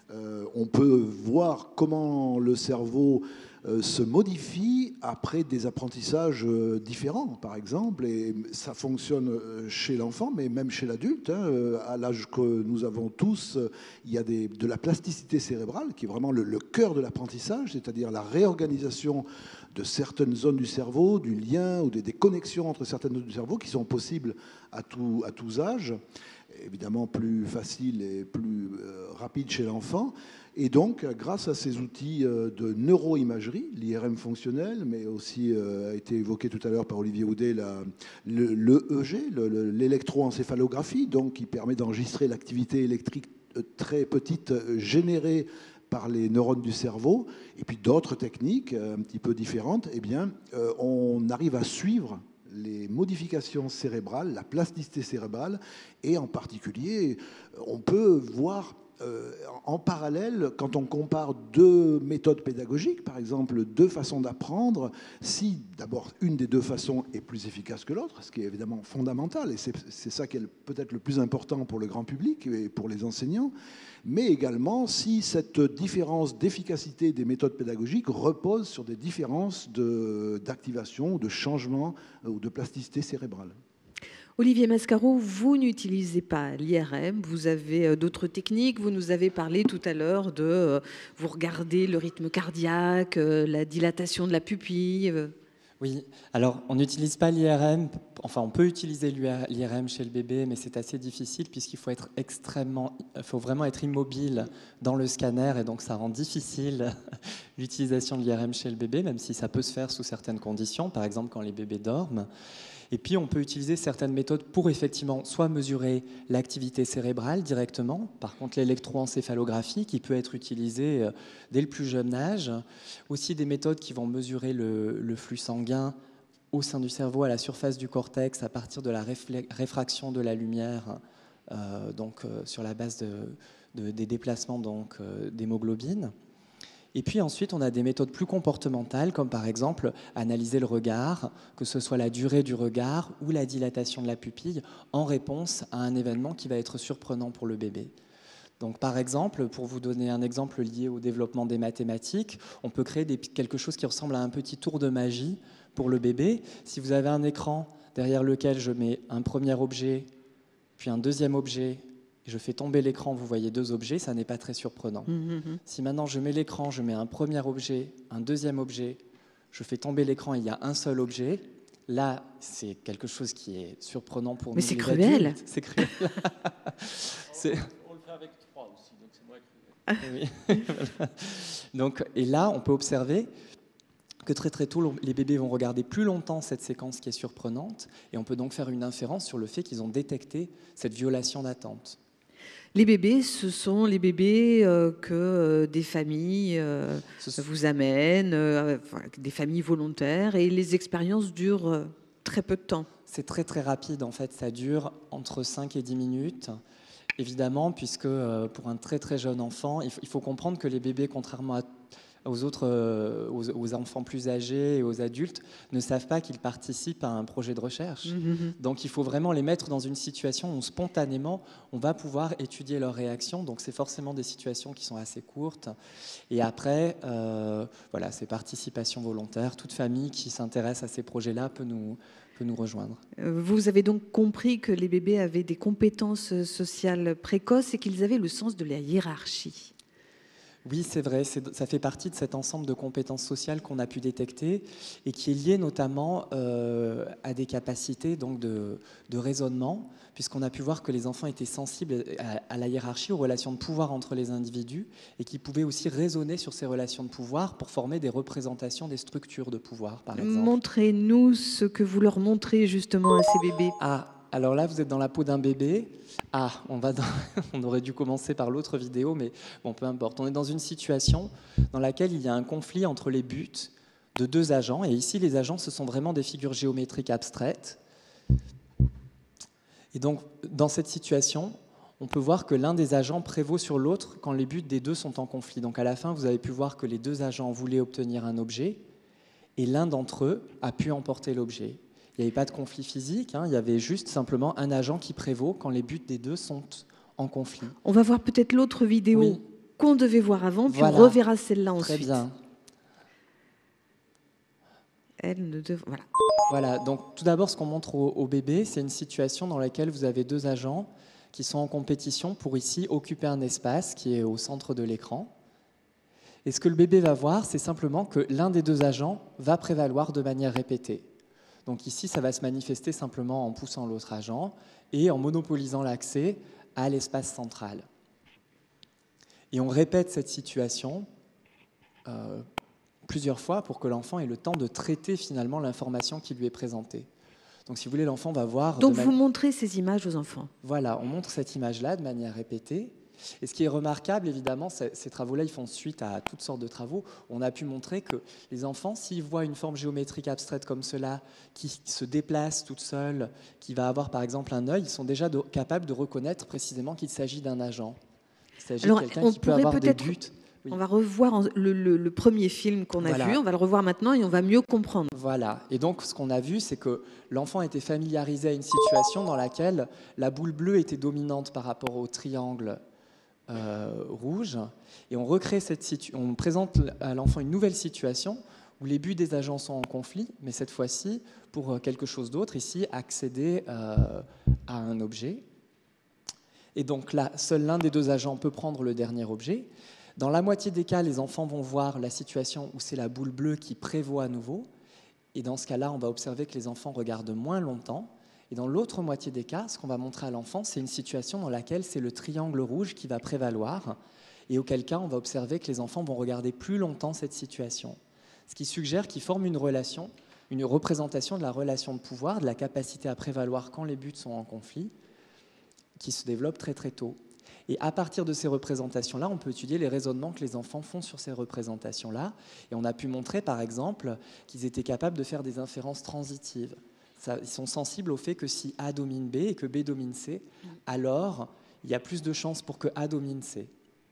Euh, on peut voir comment le cerveau euh, se modifie après des apprentissages euh, différents, par exemple, et ça fonctionne chez l'enfant, mais même chez l'adulte. Hein, à l'âge que nous avons tous, il y a des, de la plasticité cérébrale, qui est vraiment le, le cœur de l'apprentissage, c'est-à-dire la réorganisation de certaines zones du cerveau, du lien ou des, des connexions entre certaines zones du cerveau qui sont possibles à, tout, à tous âges. Évidemment plus facile et plus euh, rapide chez l'enfant. Et donc, grâce à ces outils euh, de neuroimagerie, l'I R M fonctionnel, mais aussi euh, a été évoqué tout à l'heure par Olivier Houdet, la, le, l'E E G, le, le, l'électroencéphalographie, donc qui permet d'enregistrer l'activité électrique très petite euh, générée par les neurones du cerveau, et puis d'autres techniques euh, un petit peu différentes, eh bien, euh, on arrive à suivre les modifications cérébrales, la plasticité cérébrale, et en particulier, on peut voir euh, en parallèle, quand on compare deux méthodes pédagogiques, par exemple deux façons d'apprendre, si d'abord une des deux façons est plus efficace que l'autre, ce qui est évidemment fondamental, et c'est, c'est ça qui est peut-être le plus important pour le grand public et pour les enseignants, mais également si cette différence d'efficacité des méthodes pédagogiques repose sur des différences de, d'activation, de changement ou de plasticité cérébrale. Olivier Mascaro, vous n'utilisez pas l'I R M, vous avez d'autres techniques. Vous nous avez parlé tout à l'heure de euh, vous regardez le rythme cardiaque, euh, la dilatation de la pupille. Euh. Oui, alors on n'utilise pas l'I R M, enfin on peut utiliser l'I R M chez le bébé, mais c'est assez difficile puisqu'il faut être extrêmement, il faut vraiment être immobile dans le scanner et donc ça rend difficile l'utilisation de l'I R M chez le bébé, même si ça peut se faire sous certaines conditions, par exemple quand les bébés dorment. Et puis, on peut utiliser certaines méthodes pour effectivement soit mesurer l'activité cérébrale directement, par contre l'électroencéphalographie qui peut être utilisée dès le plus jeune âge, aussi des méthodes qui vont mesurer le, le flux sanguin au sein du cerveau, à la surface du cortex, à partir de la réfraction de la lumière, euh, donc euh, sur la base de, de, des déplacements donc, euh, d'hémoglobine. Et puis ensuite, on a des méthodes plus comportementales, comme par exemple analyser le regard, que ce soit la durée du regard ou la dilatation de la pupille, en réponse à un événement qui va être surprenant pour le bébé. Donc, par exemple, pour vous donner un exemple lié au développement des mathématiques, on peut créer des, quelque chose qui ressemble à un petit tour de magie pour le bébé. Si vous avez un écran derrière lequel je mets un premier objet, puis un deuxième objet, je fais tomber l'écran, vous voyez deux objets, ça n'est pas très surprenant. Mmh. Si maintenant je mets l'écran, je mets un premier objet, un deuxième objet, je fais tomber l'écran et il y a un seul objet, là, c'est quelque chose qui est surprenant pour Mais nous. Mais c'est cruel. C'est cruel. c'est... On le fait avec trois aussi, donc c'est moins cruel. Oui. Voilà. Donc, et là, on peut observer que très très tôt, les bébés vont regarder plus longtemps cette séquence qui est surprenante, et on peut donc faire une inférence sur le fait qu'ils ont détecté cette violation d'attente. Les bébés, ce sont les bébés euh, que euh, des familles euh, sont... vous amènent, euh, enfin, des familles volontaires, et les expériences durent euh, très peu de temps. C'est très très rapide, en fait, ça dure entre cinq et dix minutes. Évidemment, puisque euh, pour un très très jeune enfant, il faut, il faut comprendre que les bébés, contrairement à aux autres, euh, aux, aux enfants plus âgés et aux adultes, ne savent pas qu'ils participent à un projet de recherche. Mmh. Donc il faut vraiment les mettre dans une situation où spontanément, on va pouvoir étudier leurs réactions. Donc c'est forcément des situations qui sont assez courtes. Et après, euh, voilà, c'est participation volontaire. Toute famille qui s'intéresse à ces projets-là peut nous, peut nous rejoindre. Vous avez donc compris que les bébés avaient des compétences sociales précoces et qu'ils avaient le sens de la hiérarchie. Oui, c'est vrai, c'est, ça fait partie de cet ensemble de compétences sociales qu'on a pu détecter et qui est lié notamment euh, à des capacités donc, de, de raisonnement, puisqu'on a pu voir que les enfants étaient sensibles à, à la hiérarchie, aux relations de pouvoir entre les individus, et qui pouvaient aussi raisonner sur ces relations de pouvoir pour former des représentations des structures de pouvoir, par exemple. Montrez-nous ce que vous leur montrez justement à ces bébés. Ah, alors là, vous êtes dans la peau d'un bébé. Ah, on, va dans... on aurait dû commencer par l'autre vidéo, mais bon, peu importe. On est dans une situation dans laquelle il y a un conflit entre les buts de deux agents. Et ici, les agents, ce sont vraiment des figures géométriques abstraites. Et donc, dans cette situation, on peut voir que l'un des agents prévaut sur l'autre quand les buts des deux sont en conflit. Donc, à la fin, vous avez pu voir que les deux agents voulaient obtenir un objet et l'un d'entre eux a pu emporter l'objet. Il n'y avait pas de conflit physique, hein, il y avait juste simplement un agent qui prévaut quand les buts des deux sont en conflit. On va voir peut-être l'autre vidéo. Oui. qu'on devait voir avant, puis Voilà. on reverra celle-là ensuite. Très bien. Elle ne dev... Voilà. Voilà, donc tout d'abord, ce qu'on montre au, au bébé, c'est une situation dans laquelle vous avez deux agents qui sont en compétition pour ici occuper un espace qui est au centre de l'écran. Et ce que le bébé va voir, c'est simplement que l'un des deux agents va prévaloir de manière répétée. Donc ici, ça va se manifester simplement en poussant l'autre agent et en monopolisant l'accès à l'espace central. Et on répète cette situation euh, plusieurs fois pour que l'enfant ait le temps de traiter finalement l'information qui lui est présentée. Donc si vous voulez, l'enfant va voir... Donc de vous man... montrez ces images aux enfants. Voilà, on montre cette image-là de manière répétée. Et ce qui est remarquable, évidemment, ces travaux-là, ils font suite à toutes sortes de travaux. On a pu montrer que les enfants, s'ils voient une forme géométrique abstraite comme cela, qui se déplace toute seule, qui va avoir par exemple un œil, ils sont déjà de, capables de reconnaître précisément qu'il s'agit d'un agent. Il s'agit Alors, de quelqu'un on qui peut pourrait avoir des peut-être- buts. Oui. On va revoir en- le, le- le premier film qu'on a Voilà. vu, on va le revoir maintenant et on va mieux comprendre. Voilà. Et donc, ce qu'on a vu, c'est que l'enfant était familiarisé à une situation dans laquelle la boule bleue était dominante par rapport au triangle euh, rouge. Et on recrée cette situ- on présente à l'enfant une nouvelle situation où les buts des agents sont en conflit, mais cette fois-ci pour quelque chose d'autre, ici, accéder euh, à un objet. Et donc là, seul l'un des deux agents peut prendre le dernier objet. Dans la moitié des cas, les enfants vont voir la situation où c'est la boule bleue qui prévaut à nouveau. Et dans ce cas-là, on va observer que les enfants regardent moins longtemps. Et dans l'autre moitié des cas, ce qu'on va montrer à l'enfant, c'est une situation dans laquelle c'est le triangle rouge qui va prévaloir. Et auquel cas, on va observer que les enfants vont regarder plus longtemps cette situation. Ce qui suggère qu'ils forment une relation, une représentation de la relation de pouvoir, de la capacité à prévaloir quand les buts sont en conflit, qui se développe très très tôt. Et à partir de ces représentations-là, on peut étudier les raisonnements que les enfants font sur ces représentations-là. Et on a pu montrer, par exemple, qu'ils étaient capables de faire des inférences transitives. Ça, ils sont sensibles au fait que si A domine B et que B domine C, alors il y a plus de chances pour que A domine C.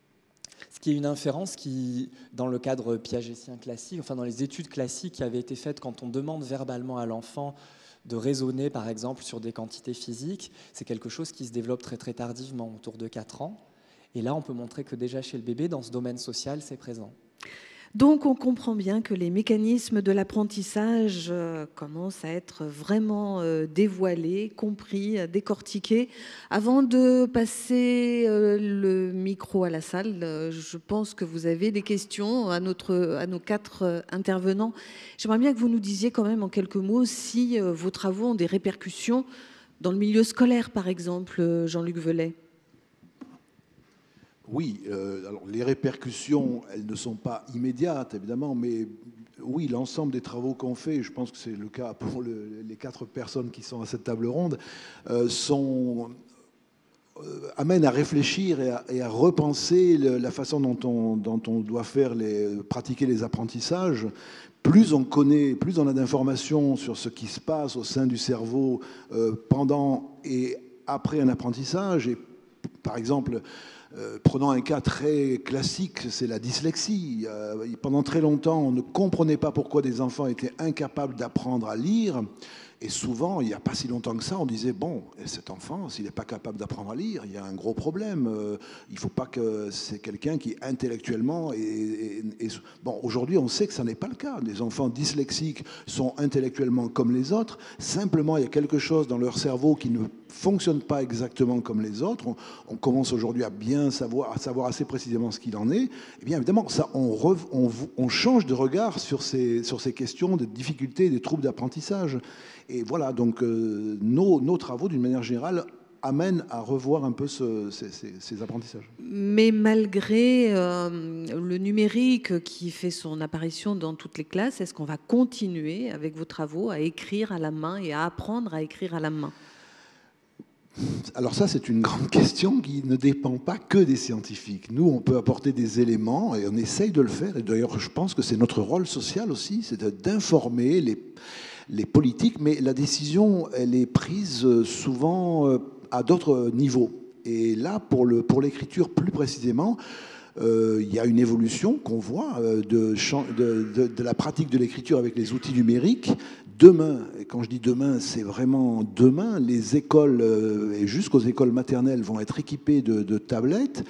Ce qui est une inférence qui, dans le cadre piagétien classique, enfin dans les études classiques qui avaient été faites quand on demande verbalement à l'enfant de raisonner, par exemple, sur des quantités physiques, c'est quelque chose qui se développe très très tardivement, autour de quatre ans. Et là, on peut montrer que déjà chez le bébé, dans ce domaine social, c'est présent. Donc on comprend bien que les mécanismes de l'apprentissage euh, commencent à être vraiment euh, dévoilés, compris, euh, décortiqués. Avant de passer euh, le micro à la salle, euh, je pense que vous avez des questions à, notre, à nos quatre euh, intervenants. J'aimerais bien que vous nous disiez quand même en quelques mots si euh, vos travaux ont des répercussions dans le milieu scolaire, par exemple, euh, Jean-Luc Velay. Oui, euh, alors les répercussions, elles ne sont pas immédiates, évidemment, mais oui, l'ensemble des travaux qu'on fait, je pense que c'est le cas pour le, les quatre personnes qui sont à cette table ronde, euh, sont, euh, amènent à réfléchir et à, et à repenser le, la façon dont on, dont on doit faire les, pratiquer les apprentissages. Plus on connaît, plus on a d'informations sur ce qui se passe au sein du cerveau euh, pendant et après un apprentissage, et par exemple, Euh, prenons un cas très classique, c'est la dyslexie. Euh, pendant très longtemps, on ne comprenait pas pourquoi des enfants étaient incapables d'apprendre à lire. Et souvent, il n'y a pas si longtemps que ça, on disait, bon, cet enfant, s'il n'est pas capable d'apprendre à lire, il y a un gros problème. Euh, il ne faut pas que c'est quelqu'un qui, intellectuellement... est, est, est... Bon, aujourd'hui, on sait que ça n'est pas le cas. Les enfants dyslexiques sont intellectuellement comme les autres. Simplement, il y a quelque chose dans leur cerveau qui ne fonctionne pas exactement comme les autres. On, on commence aujourd'hui à bien savoir, à savoir assez précisément ce qu'il en est. Et bien évidemment, ça, on, re, on, on change de regard sur ces, sur ces questions de difficultés, des troubles d'apprentissage. Et voilà, donc euh, nos, nos travaux, d'une manière générale, amènent à revoir un peu ce, ces, ces, ces apprentissages. Mais malgré euh, le numérique qui fait son apparition dans toutes les classes, est-ce qu'on va continuer avec vos travaux à écrire à la main et à apprendre à écrire à la main ? Alors ça, c'est une grande question qui ne dépend pas que des scientifiques. Nous, on peut apporter des éléments et on essaye de le faire. Et d'ailleurs, je pense que c'est notre rôle social aussi, c'est d'informer les, les politiques. Mais la décision, elle est prise souvent à d'autres niveaux. Et là, pour le, pour l'écriture plus précisément, euh, il y a une évolution qu'on voit euh, de, de, de, de la pratique de l'écriture avec les outils numériques. Demain, et quand je dis demain, c'est vraiment demain, les écoles, euh, et jusqu'aux écoles maternelles, vont être équipées de, de tablettes.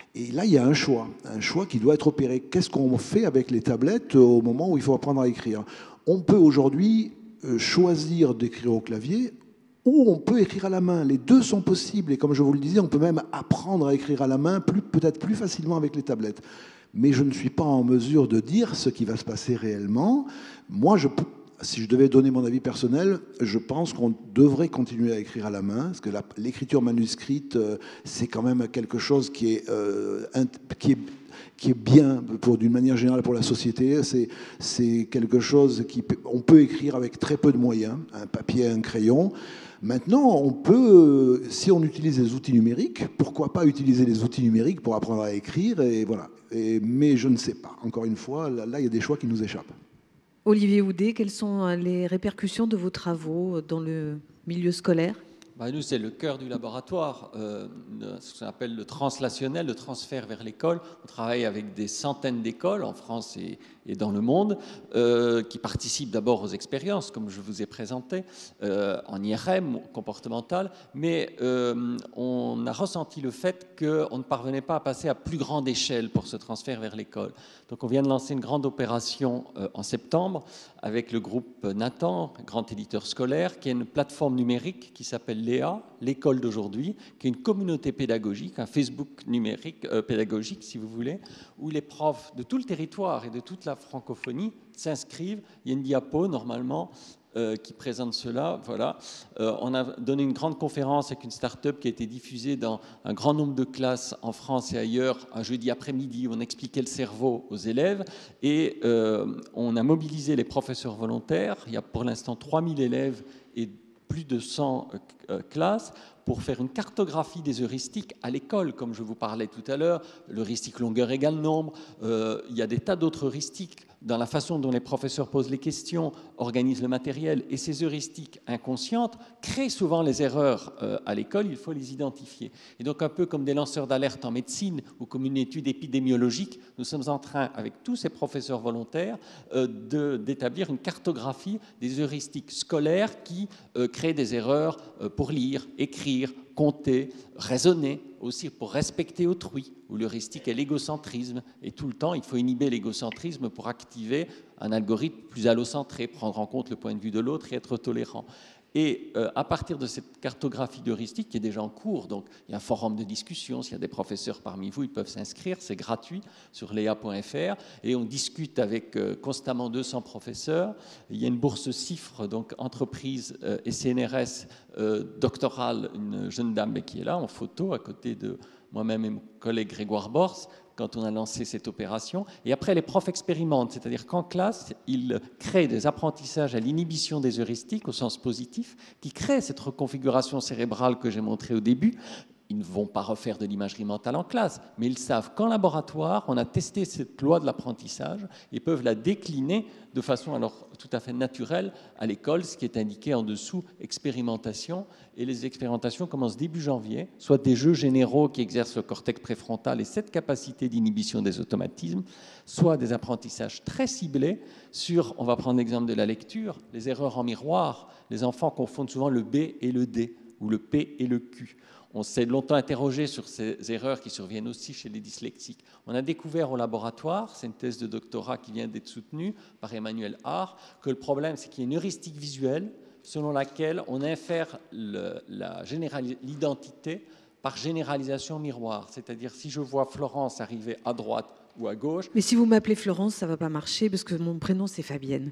Et là, il y a un choix, un choix qui doit être opéré. Qu'est-ce qu'on fait avec les tablettes au moment où il faut apprendre à écrire? On peut aujourd'hui choisir d'écrire au clavier ou on peut écrire à la main. Les deux sont possibles. Et comme je vous le disais, on peut même apprendre à écrire à la main plus, peut-être plus facilement avec les tablettes. Mais je ne suis pas en mesure de dire ce qui va se passer réellement. Moi, je, si je devais donner mon avis personnel, je pense qu'on devrait continuer à écrire à la main, parce que l'écriture manuscrite, c'est quand même quelque chose qui est, euh, qui est, qui est bien, pour, d'une manière générale, pour la société. C'est, c'est quelque chose qu'on peut écrire avec très peu de moyens, un papier et un crayon. Maintenant, on peut, si on utilise les outils numériques, pourquoi pas utiliser les outils numériques pour apprendre à écrire, et voilà. Et, mais je ne sais pas. Encore une fois, là, là, il y a des choix qui nous échappent. Olivier Houdet, quelles sont les répercussions de vos travaux dans le milieu scolaire? Bah, nous, c'est le cœur du laboratoire, euh, ce qu'on appelle le translationnel, le transfert vers l'école. On travaille avec des centaines d'écoles en France et, et dans le monde, euh, qui participent d'abord aux expériences, comme je vous ai présenté, euh, en I R M, comportemental, mais euh, on a ressenti le fait qu'on ne parvenait pas à passer à plus grande échelle pour ce transfert vers l'école. Donc on vient de lancer une grande opération euh, en septembre avec le groupe Nathan, grand éditeur scolaire, qui est une plateforme numérique qui s'appelle L'E A, l'école d'aujourd'hui, qui est une communauté pédagogique, un Facebook numérique euh, pédagogique, si vous voulez, où les profs de tout le territoire et de toute la francophonie s'inscrivent. Il y a une diapo, normalement, euh, qui présente cela. Voilà. Euh, on a donné une grande conférence avec une start-up qui a été diffusée dans un grand nombre de classes en France et ailleurs, un jeudi après-midi, où on expliquait le cerveau aux élèves. Et euh, on a mobilisé les professeurs volontaires. Il y a pour l'instant trois mille élèves et plus de cent euh, classes pour faire une cartographie des heuristiques à l'école, comme je vous parlais tout à l'heure, l'heuristique longueur égale nombre, euh, il y a des tas d'autres heuristiques dans la façon dont les professeurs posent les questions, organisent le matériel, et ces heuristiques inconscientes créent souvent les erreurs euh, à l'école, il faut les identifier. Et donc un peu comme des lanceurs d'alerte en médecine ou comme une étude épidémiologique, nous sommes en train, avec tous ces professeurs volontaires, euh, de, d'établir une cartographie des heuristiques scolaires qui euh, créent des erreurs euh, pour lire, écrire, compter, raisonner, aussi pour respecter autrui, où l'heuristique est l'égocentrisme. Et tout le temps, il faut inhiber l'égocentrisme pour activer un algorithme plus allocentré, prendre en compte le point de vue de l'autre et être tolérant. Et euh, à partir de cette cartographie d'heuristique qui est déjà en cours, donc il y a un forum de discussion, s'il y a des professeurs parmi vous, ils peuvent s'inscrire, c'est gratuit sur léa point F R, et on discute avec euh, constamment deux cents professeurs. Il y a une bourse CIFRE, donc entreprise euh, et C N R S euh, doctorale, une jeune dame qui est là en photo à côté de moi-même et mon collègue Grégoire Bors, quand on a lancé cette opération. Et après, les profs expérimentent, c'est-à-dire qu'en classe, ils créent des apprentissages à l'inhibition des heuristiques, au sens positif, qui créent cette reconfiguration cérébrale que j'ai montrée au début. Ils ne vont pas refaire de l'imagerie mentale en classe, mais ils savent qu'en laboratoire, on a testé cette loi de l'apprentissage et peuvent la décliner de façon alors tout à fait naturelle à l'école, ce qui est indiqué en dessous, expérimentation. Et les expérimentations commencent début janvier, soit des jeux généraux qui exercent le cortex préfrontal et cette capacité d'inhibition des automatismes, soit des apprentissages très ciblés sur, on va prendre l'exemple de la lecture, les erreurs en miroir. Les enfants confondent souvent le B et le D, ou le P et le Q. On s'est longtemps interrogé sur ces erreurs qui surviennent aussi chez les dyslexiques. On a découvert au laboratoire, c'est une thèse de doctorat qui vient d'être soutenue par Emmanuel Haar, que le problème, c'est qu'il y a une heuristique visuelle selon laquelle on infère le, la l'identité par généralisation miroir. C'est-à-dire, si je vois Florence arriver à droite ou à gauche... Mais si vous m'appelez Florence, ça ne va pas marcher parce que mon prénom, c'est Fabienne.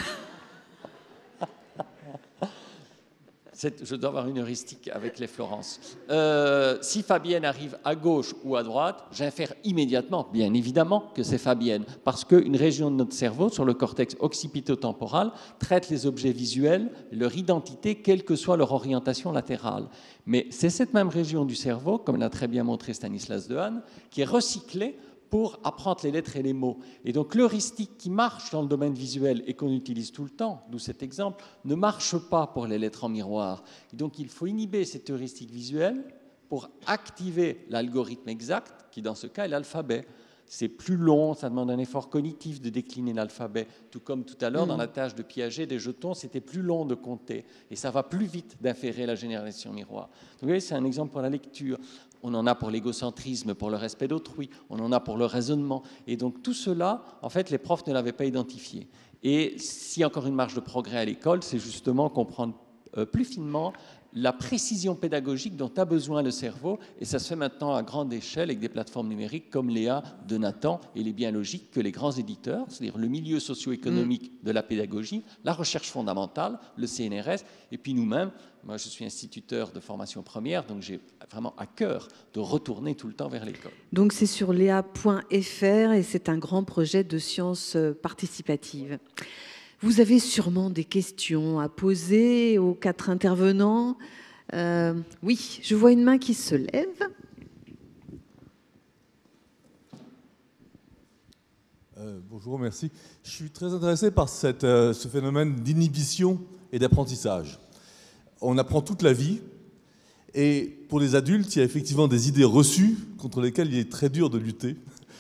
Je dois avoir une heuristique avec les Florence. Euh, si Fabienne arrive à gauche ou à droite, j'infère immédiatement, bien évidemment, que c'est Fabienne, parce qu'une région de notre cerveau, sur le cortex occipito-temporal, traite les objets visuels, leur identité, quelle que soit leur orientation latérale. Mais c'est cette même région du cerveau, comme l'a très bien montré Stanislas Dehaene, qui est recyclée pour apprendre les lettres et les mots. Et donc l'heuristique qui marche dans le domaine visuel et qu'on utilise tout le temps, d'où cet exemple, ne marche pas pour les lettres en miroir. Et donc il faut inhiber cette heuristique visuelle pour activer l'algorithme exact, qui dans ce cas est l'alphabet. C'est plus long, ça demande un effort cognitif de décliner l'alphabet. Tout comme tout à l'heure, mmh. dans la tâche de Piaget des jetons, c'était plus long de compter. Et ça va plus vite d'inférer la génération miroir. Donc, vous voyez, c'est un exemple pour la lecture. On en a pour l'égocentrisme, pour le respect d'autrui. On en a pour le raisonnement. Et donc, tout cela, en fait, les profs ne l'avaient pas identifié. Et s'il y a encore une marge de progrès à l'école, c'est justement comprendre euh, plus finement la précision pédagogique dont a besoin le cerveau, et ça se fait maintenant à grande échelle avec des plateformes numériques comme Léa de Nathan, et il est bien logique que les grands éditeurs, c'est-à-dire le milieu socio-économique mmh. de la pédagogie, la recherche fondamentale, le C N R S, et puis nous-mêmes, moi je suis instituteur de formation première, donc j'ai vraiment à cœur de retourner tout le temps vers l'école. Donc c'est sur léa point F R et c'est un grand projet de sciences participatives. Vous avez sûrement des questions à poser aux quatre intervenants. Euh, oui, je vois une main qui se lève. Euh, bonjour, merci. Je suis très intéressé par cette, euh, ce phénomène d'inhibition et d'apprentissage. On apprend toute la vie, et pour les adultes, il y a effectivement des idées reçues contre lesquelles il est très dur de lutter.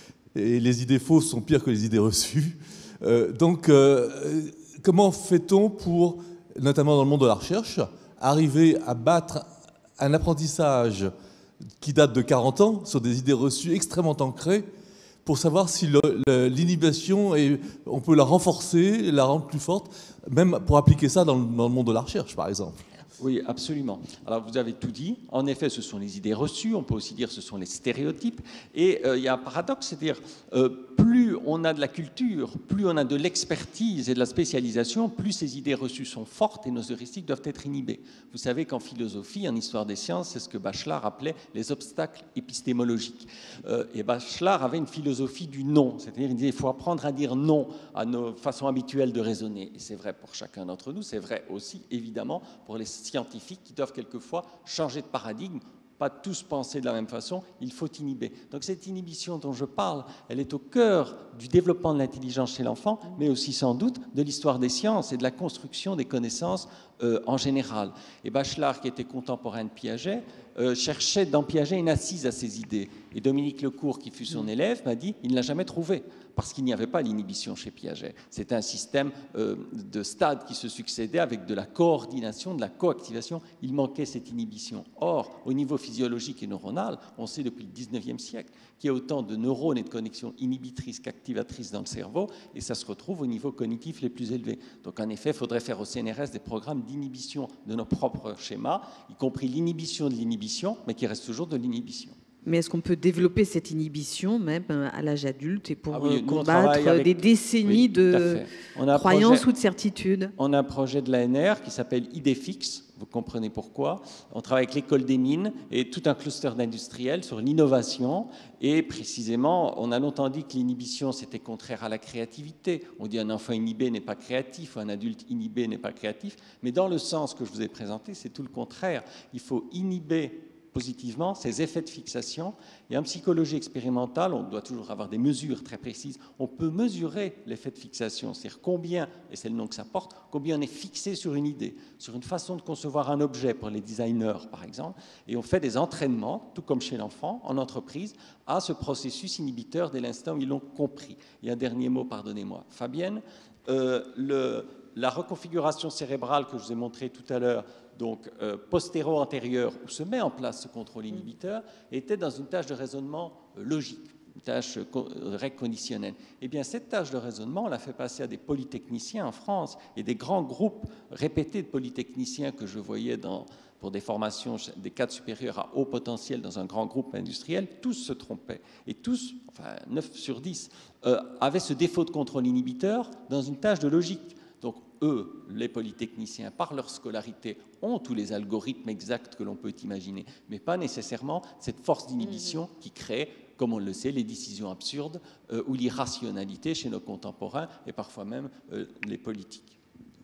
Et les idées fausses sont pires que les idées reçues. Euh, donc, euh, comment fait-on pour, notamment dans le monde de la recherche, arriver à battre un apprentissage qui date de quarante ans sur des idées reçues extrêmement ancrées pour savoir si l'inhibition, on peut la renforcer, la rendre plus forte, même pour appliquer ça dans le, dans le monde de la recherche, par exemple? Oui, absolument. Alors, vous avez tout dit. En effet, ce sont les idées reçues. On peut aussi dire que ce sont les stéréotypes. Et euh, il y a un paradoxe, c'est-à-dire euh, plus on a de la culture, plus on a de l'expertise et de la spécialisation, plus ces idées reçues sont fortes et nos heuristiques doivent être inhibées. Vous savez qu'en philosophie, en histoire des sciences, c'est ce que Bachelard appelait les obstacles épistémologiques. Euh, et Bachelard avait une philosophie du non, c'est-à-dire il disait il faut apprendre à dire non à nos façons habituelles de raisonner. Et c'est vrai pour chacun d'entre nous, c'est vrai aussi, évidemment, pour les scientifiques qui doivent quelquefois changer de paradigme, pas tous penser de la même façon, il faut inhiber. Donc cette inhibition dont je parle, elle est au cœur du développement de l'intelligence chez l'enfant, mais aussi sans doute de l'histoire des sciences et de la construction des connaissances euh, en général. Et Bachelard, qui était contemporain de Piaget, euh, cherchait dans Piaget une assise à ses idées. Et Dominique Lecourt, qui fut son élève, m'a dit il ne l'a jamais trouvé, parce qu'il n'y avait pas l'inhibition chez Piaget. C'était un système euh, de stades qui se succédaient avec de la coordination, de la coactivation. Il manquait cette inhibition. Or, au niveau physiologique et neuronal, on sait depuis le dix-neuvième siècle qu'il y a autant de neurones et de connexions inhibitrices qu'activatrices dans le cerveau, et ça se retrouve au niveau cognitif les plus élevés. Donc, en effet, il faudrait faire au C N R S des programmes d'inhibition de nos propres schémas, y compris l'inhibition de l'inhibition, mais qui reste toujours de l'inhibition. Mais est-ce qu'on peut développer cette inhibition même à l'âge adulte et pour ah oui, combattre avec... des décennies oui, de croyances projet... ou de certitudes? On a un projet de l'A N R qui s'appelle Idéfix, vous comprenez pourquoi. On travaille avec l'école des mines et tout un cluster d'industriels sur l'innovation. Et précisément, on a longtemps dit que l'inhibition, c'était contraire à la créativité. On dit un enfant inhibé n'est pas créatif, un adulte inhibé n'est pas créatif. Mais dans le sens que je vous ai présenté, c'est tout le contraire. Il faut inhiber positivement ces effets de fixation. Et en psychologie expérimentale, on doit toujours avoir des mesures très précises. On peut mesurer l'effet de fixation, c'est-à-dire combien, et c'est le nom que ça porte, combien on est fixé sur une idée, sur une façon de concevoir un objet pour les designers, par exemple. Et on fait des entraînements, tout comme chez l'enfant, en entreprise, à ce processus inhibiteur dès l'instant où ils l'ont compris. Et un dernier mot, pardonnez-moi, Fabienne, euh, le, la reconfiguration cérébrale que je vous ai montrée tout à l'heure, donc euh, postéro-antérieur, où se met en place ce contrôle inhibiteur, était dans une tâche de raisonnement euh, logique, une tâche euh, règle conditionnelle. Eh bien, cette tâche de raisonnement, on l'a fait passer à des polytechniciens en France, et des grands groupes répétés de polytechniciens que je voyais dans, pour des formations des cadres supérieurs à haut potentiel dans un grand groupe industriel, tous se trompaient. Et tous, enfin neuf sur dix, euh, avaient ce défaut de contrôle inhibiteur dans une tâche de logique. Donc, eux, les polytechniciens, par leur scolarité, ont tous les algorithmes exacts que l'on peut imaginer, mais pas nécessairement cette force d'inhibition qui crée, comme on le sait, les décisions absurdes euh, ou l'irrationalité chez nos contemporains et parfois même euh, les politiques.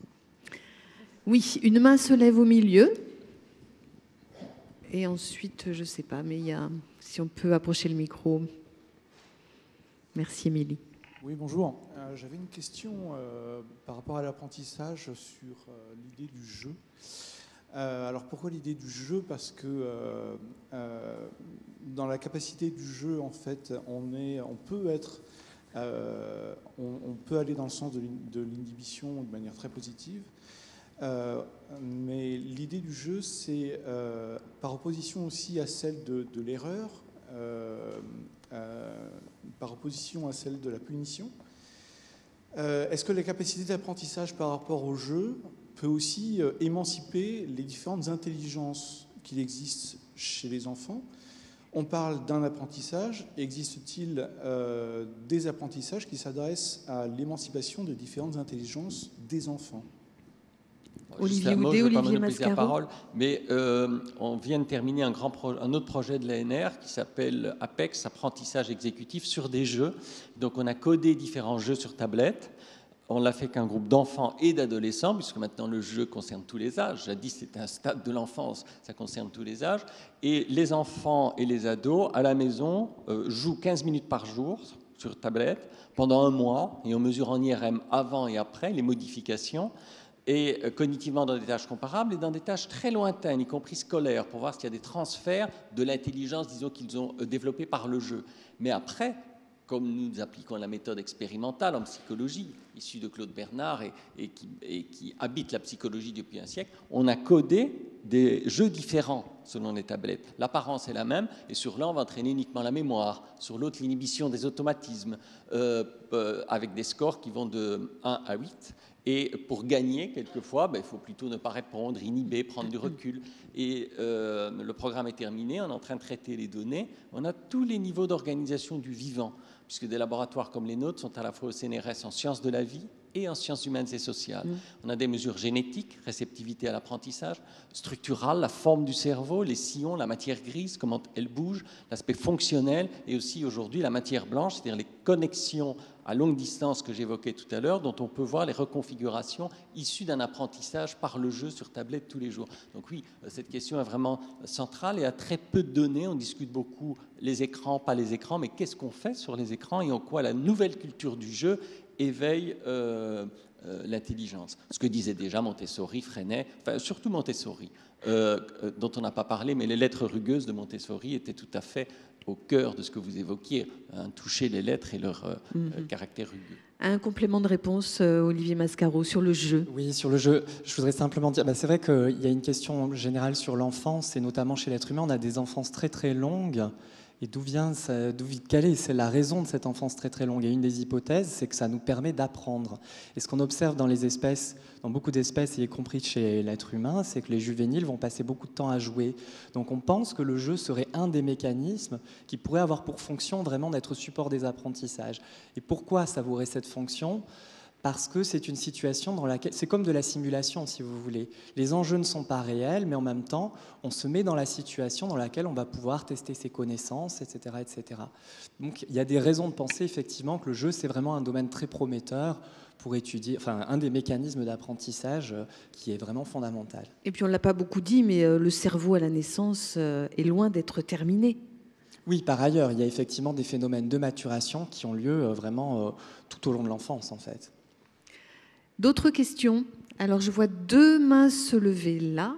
Oui, une main se lève au milieu. Et ensuite, je ne sais pas, mais il y a, si on peut approcher le micro. Merci, Émilie. Oui, bonjour. Euh, J'avais une question euh, par rapport à l'apprentissage sur euh, l'idée du jeu. Euh, alors pourquoi l'idée du jeu? Parce que euh, euh, dans la capacité du jeu, en fait, on, est, on peut être, euh, on, on peut aller dans le sens de l'inhibition de manière très positive. Euh, mais l'idée du jeu, c'est euh, par opposition aussi à celle de, de l'erreur, euh, euh, par opposition à celle de la punition. Euh, Est-ce que la capacité d'apprentissage par rapport au jeu peut aussi euh, émanciper les différentes intelligences qu'il existe chez les enfants? On parle d'un apprentissage. Existe-t-il euh, des apprentissages qui s'adressent à l'émancipation des différentes intelligences des enfants? Olivier mot, Houdet, je ne vais pas Olivier monopoliser la Mascaro. parole, mais euh, on vient de terminer un, grand pro un autre projet de l'A N R qui s'appelle APEX, apprentissage exécutif sur des jeux. Donc on a codé différents jeux sur tablette. On l'a fait qu'un groupe d'enfants et d'adolescents, puisque maintenant le jeu concerne tous les âges. Jadis, c'était un stade de l'enfance, ça concerne tous les âges. Et les enfants et les ados, à la maison, euh, jouent quinze minutes par jour sur tablette pendant un mois, et on mesure en I R M avant et après les modifications, et euh, cognitivement dans des tâches comparables et dans des tâches très lointaines, y compris scolaires, pour voir s'il y a des transferts de l'intelligence, disons, qu'ils ont euh, développée par le jeu. Mais après, comme nous appliquons la méthode expérimentale en psychologie, issue de Claude Bernard et, et, qui, et qui habite la psychologie depuis un siècle, on a codé des jeux différents selon les tablettes. L'apparence est la même, et sur l'un, on va entraîner uniquement la mémoire, sur l'autre, l'inhibition des automatismes, euh, euh, avec des scores qui vont de un à huit. Et pour gagner, quelquefois, ben, il faut plutôt ne pas répondre, inhiber, prendre du recul. Et euh, le programme est terminé, on est en train de traiter les données. On a tous les niveaux d'organisation du vivant, puisque des laboratoires comme les nôtres sont à la fois au C N R S en sciences de la vie et en sciences humaines et sociales. Mmh. On a des mesures génétiques, réceptivité à l'apprentissage, structurales, la forme du cerveau, les sillons, la matière grise, comment elle bouge, l'aspect fonctionnel, et aussi aujourd'hui la matière blanche, c'est-à-dire les connexions à longue distance que j'évoquais tout à l'heure, dont on peut voir les reconfigurations issues d'un apprentissage par le jeu sur tablette tous les jours. Donc oui, cette question est vraiment centrale et a très peu de données. On discute beaucoup les écrans, pas les écrans, mais qu'est-ce qu'on fait sur les écrans et en quoi la nouvelle culture du jeu éveille euh, euh, l'intelligence. Ce que disait déjà Montessori, Freinet, enfin surtout Montessori, euh, dont on n'a pas parlé, mais les lettres rugueuses de Montessori étaient tout à fait au cœur de ce que vous évoquiez, hein, toucher les lettres et leur euh, mm-hmm. caractère rugueux. Un complément de réponse, euh, Olivier Mascaro, sur le jeu. Oui, sur le jeu, je voudrais simplement dire, bah, c'est vrai qu'il y a une question générale sur l'enfance, et notamment chez l'être humain, on a des enfances très très longues. Et d'où vient, ça, d'où quelle est, c'est la raison de cette enfance très très longue. Et une des hypothèses, c'est que ça nous permet d'apprendre. Et ce qu'on observe dans les espèces, dans beaucoup d'espèces, y compris chez l'être humain, c'est que les juvéniles vont passer beaucoup de temps à jouer. Donc on pense que le jeu serait un des mécanismes qui pourrait avoir pour fonction vraiment d'être support des apprentissages. Et pourquoi ça aurait cette fonction ? Parce que c'est une situation dans laquelle... C'est comme de la simulation, si vous voulez. Les enjeux ne sont pas réels, mais en même temps, on se met dans la situation dans laquelle on va pouvoir tester ses connaissances, et cetera, et cetera. Donc, il y a des raisons de penser, effectivement, que le jeu, c'est vraiment un domaine très prometteur pour étudier... Enfin, un des mécanismes d'apprentissage qui est vraiment fondamental. Et puis, on ne l'a pas beaucoup dit, mais le cerveau à la naissance est loin d'être terminé. Oui, par ailleurs, il y a effectivement des phénomènes de maturation qui ont lieu vraiment tout au long de l'enfance, en fait. D'autres questions? Alors, je vois deux mains se lever là.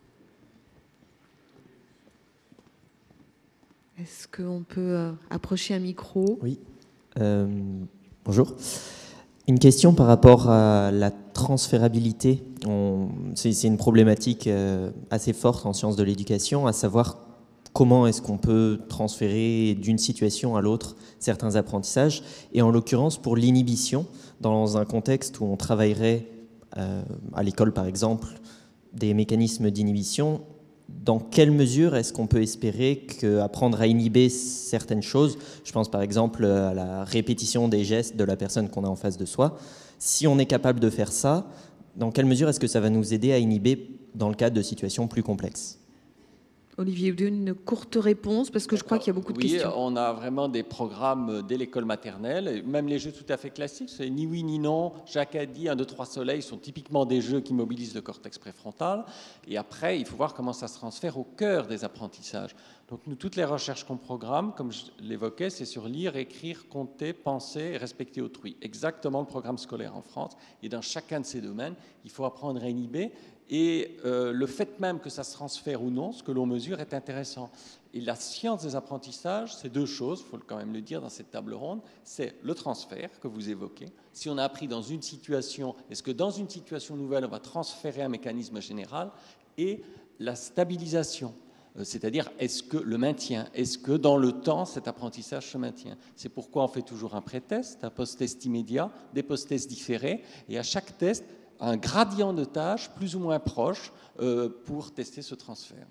Est-ce qu'on peut approcher un micro? Oui. Euh, bonjour. Une question par rapport à la transférabilité. On, c'est, c'est une problématique assez forte en sciences de l'éducation, à savoir comment est-ce qu'on peut transférer d'une situation à l'autre certains apprentissages. Et en l'occurrence, pour l'inhibition, dans un contexte où on travaillerait euh, à l'école, par exemple, des mécanismes d'inhibition, dans quelle mesure est-ce qu'on peut espérer qu'apprendre à inhiber certaines choses, je pense par exemple à la répétition des gestes de la personne qu'on a en face de soi, si on est capable de faire ça, dans quelle mesure est-ce que ça va nous aider à inhiber dans le cadre de situations plus complexes ? Olivier, une courte réponse, parce que je crois qu'il y a beaucoup de oui, questions. On a vraiment des programmes dès l'école maternelle, même les jeux tout à fait classiques, c'est ni oui ni non, Jacques a dit, un, deux, trois soleils sont typiquement des jeux qui mobilisent le cortex préfrontal. Et après, il faut voir comment ça se transfère au cœur des apprentissages. Donc nous, toutes les recherches qu'on programme, comme je l'évoquais, c'est sur lire, écrire, compter, penser et respecter autrui. Exactement le programme scolaire en France. Et dans chacun de ces domaines, il faut apprendre à inhiber. Et euh, le fait même que ça se transfère ou non, ce que l'on mesure est intéressant. Et la science des apprentissages, c'est deux choses, il faut quand même le dire dans cette table ronde, c'est le transfert que vous évoquez. Si on a appris dans une situation, est-ce que dans une situation nouvelle, on va transférer un mécanisme général, et la stabilisation, c'est-à-dire est-ce que le maintien, est-ce que dans le temps, cet apprentissage se maintient. C'est pourquoi on fait toujours un pré-test, un post-test immédiat, des post-tests différés, et à chaque test, un gradient de tâches plus ou moins proche euh, pour tester ce transfert.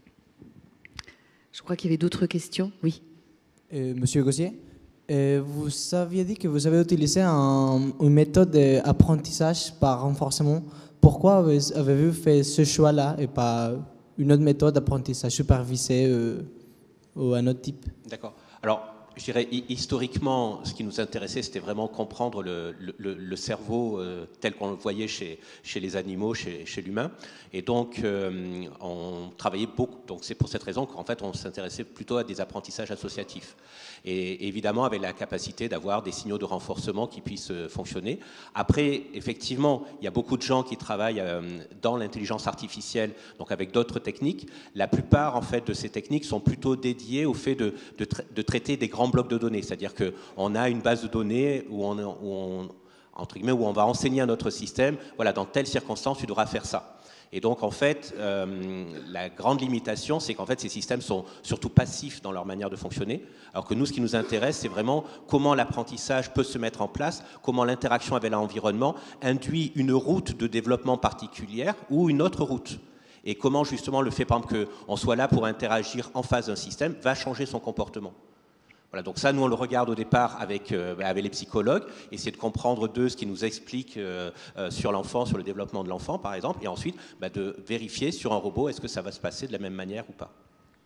Je crois qu'il y avait d'autres questions. Oui. Euh, Monsieur Gossier, euh, vous aviez dit que vous avez utilisé un, une méthode d'apprentissage par renforcement. Pourquoi avez-vous fait ce choix-là et pas une autre méthode d'apprentissage supervisé euh, ou un autre type? D'accord. Alors, je dirais, historiquement, ce qui nous intéressait, c'était vraiment comprendre le, le, le cerveau euh, tel qu'on le voyait chez, chez les animaux, chez, chez l'humain. Et donc, euh, on travaillait beaucoup. Donc, c'est pour cette raison qu'en fait, on s'intéressait plutôt à des apprentissages associatifs. Et évidemment, avec la capacité d'avoir des signaux de renforcement qui puissent fonctionner. Après, effectivement, il y a beaucoup de gens qui travaillent euh, dans l'intelligence artificielle, donc avec d'autres techniques. La plupart, en fait, de ces techniques sont plutôt dédiées au fait de, de, tra de traiter des grands blocs de données. C'est-à-dire qu'on a une base de données où on, où on, entre guillemets, où on va enseigner à notre système, voilà, dans telle circonstance, tu devras faire ça. Et donc, en fait, euh, la grande limitation, c'est qu'en fait, ces systèmes sont surtout passifs dans leur manière de fonctionner, alors que nous, ce qui nous intéresse, c'est vraiment comment l'apprentissage peut se mettre en place, comment l'interaction avec l'environnement induit une route de développement particulière ou une autre route. Et comment, justement, le fait, par exemple, qu'on soit là pour interagir en face d'un système va changer son comportement. Voilà, donc ça, nous, on le regarde au départ avec, euh, avec les psychologues, essayer de comprendre d'eux ce qu'ils nous expliquent euh, euh, sur l'enfant, sur le développement de l'enfant, par exemple, et ensuite bah, de vérifier sur un robot, est-ce que ça va se passer de la même manière ou pas.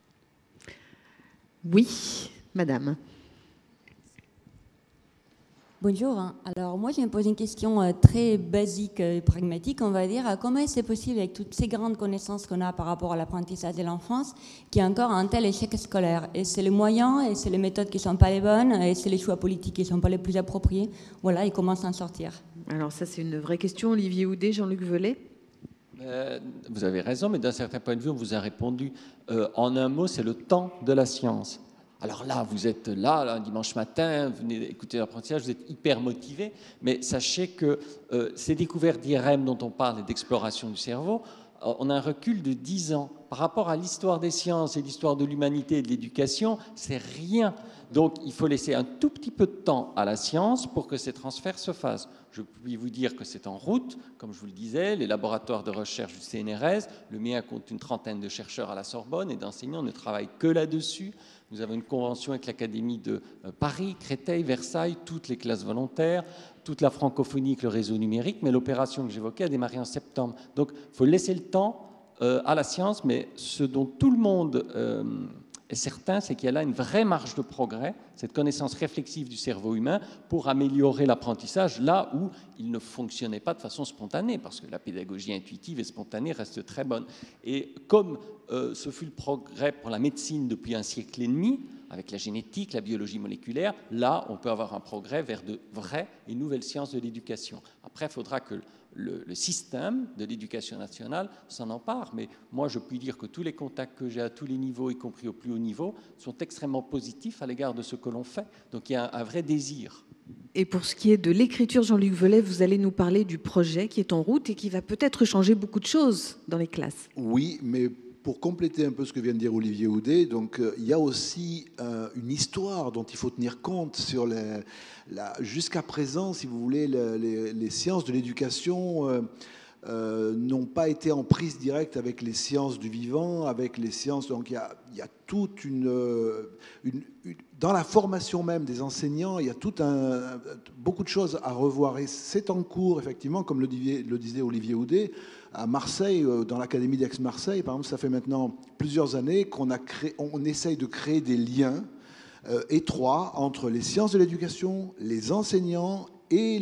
Oui, madame. Bonjour. Alors moi, je me pose une question très basique et pragmatique, on va dire. Comment c'est possible, avec toutes ces grandes connaissances qu'on a par rapport à l'apprentissage de l'enfance, qu'il y a encore un tel échec scolaire? Et c'est les moyens, et c'est les méthodes qui ne sont pas les bonnes, et c'est les choix politiques qui ne sont pas les plus appropriés. Voilà, et comment s'en sortir? Alors ça, c'est une vraie question. Olivier Houdet, Jean-Luc Velay. Euh, vous avez raison, mais d'un certain point de vue, on vous a répondu. Euh, en un mot, c'est le temps de la science. Alors là, vous êtes là, là, un dimanche matin, vous venez écouter l'apprentissage, vous êtes hyper motivé, mais sachez que euh, ces découvertes d'I R M dont on parle et d'exploration du cerveau, euh, on a un recul de dix ans. Par rapport à l'histoire des sciences et l'histoire de l'humanité et de l'éducation, c'est rien. Donc il faut laisser un tout petit peu de temps à la science pour que ces transferts se fassent. Je puis vous dire que c'est en route, comme je vous le disais, les laboratoires de recherche du C N R S, le mien compte une trentaine de chercheurs à la Sorbonne et d'enseignants ne travaillent que là-dessus. Nous avons une convention avec l'Académie de Paris, Créteil, Versailles, toutes les classes volontaires, toute la francophonie avec le réseau numérique, mais l'opération que j'évoquais a démarré en septembre. Donc il faut laisser le temps euh, à la science, mais ce dont tout le monde euh, est certain, c'est qu'il y a là une vraie marge de progrès, cette connaissance réflexive du cerveau humain pour améliorer l'apprentissage là où il ne fonctionnait pas de façon spontanée, parce que la pédagogie intuitive et spontanée reste très bonne. Et comme euh, ce fut le progrès pour la médecine depuis un siècle et demi, avec la génétique, la biologie moléculaire, là, on peut avoir un progrès vers de vraies et nouvelles sciences de l'éducation. Après, il faudra que le, le système de l'éducation nationale s'en empare. Mais moi, je puis dire que tous les contacts que j'ai à tous les niveaux, y compris au plus haut niveau, sont extrêmement positifs à l'égard de ce que l'on fait. Donc, il y a un, un vrai désir. Et pour ce qui est de l'écriture, Jean-Luc Velay, vous allez nous parler du projet qui est en route et qui va peut-être changer beaucoup de choses dans les classes. Oui, mais pour compléter un peu ce que vient de dire Olivier Houdet, donc, euh, il y a aussi euh, une histoire dont il faut tenir compte sur les, la, jusqu'à présent, si vous voulez, les, les, les sciences de l'éducation euh, euh, n'ont pas été en prise directe avec les sciences du vivant, avec les sciences. Donc il y a, il y a toute une, une, une dans la formation même des enseignants, il y a tout un, beaucoup de choses à revoir. Et c'est en cours, effectivement, comme le disait, le disait Olivier Houdet, à Marseille, dans l'Académie d'Aix-Marseille, par exemple, ça fait maintenant plusieurs années qu'on a créé, on essaye de créer des liens euh, étroits entre les sciences de l'éducation, les enseignants et les laboratoires de recherche fondamentale, C N R S, et cetera.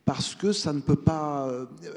parce que ça ne peut pas,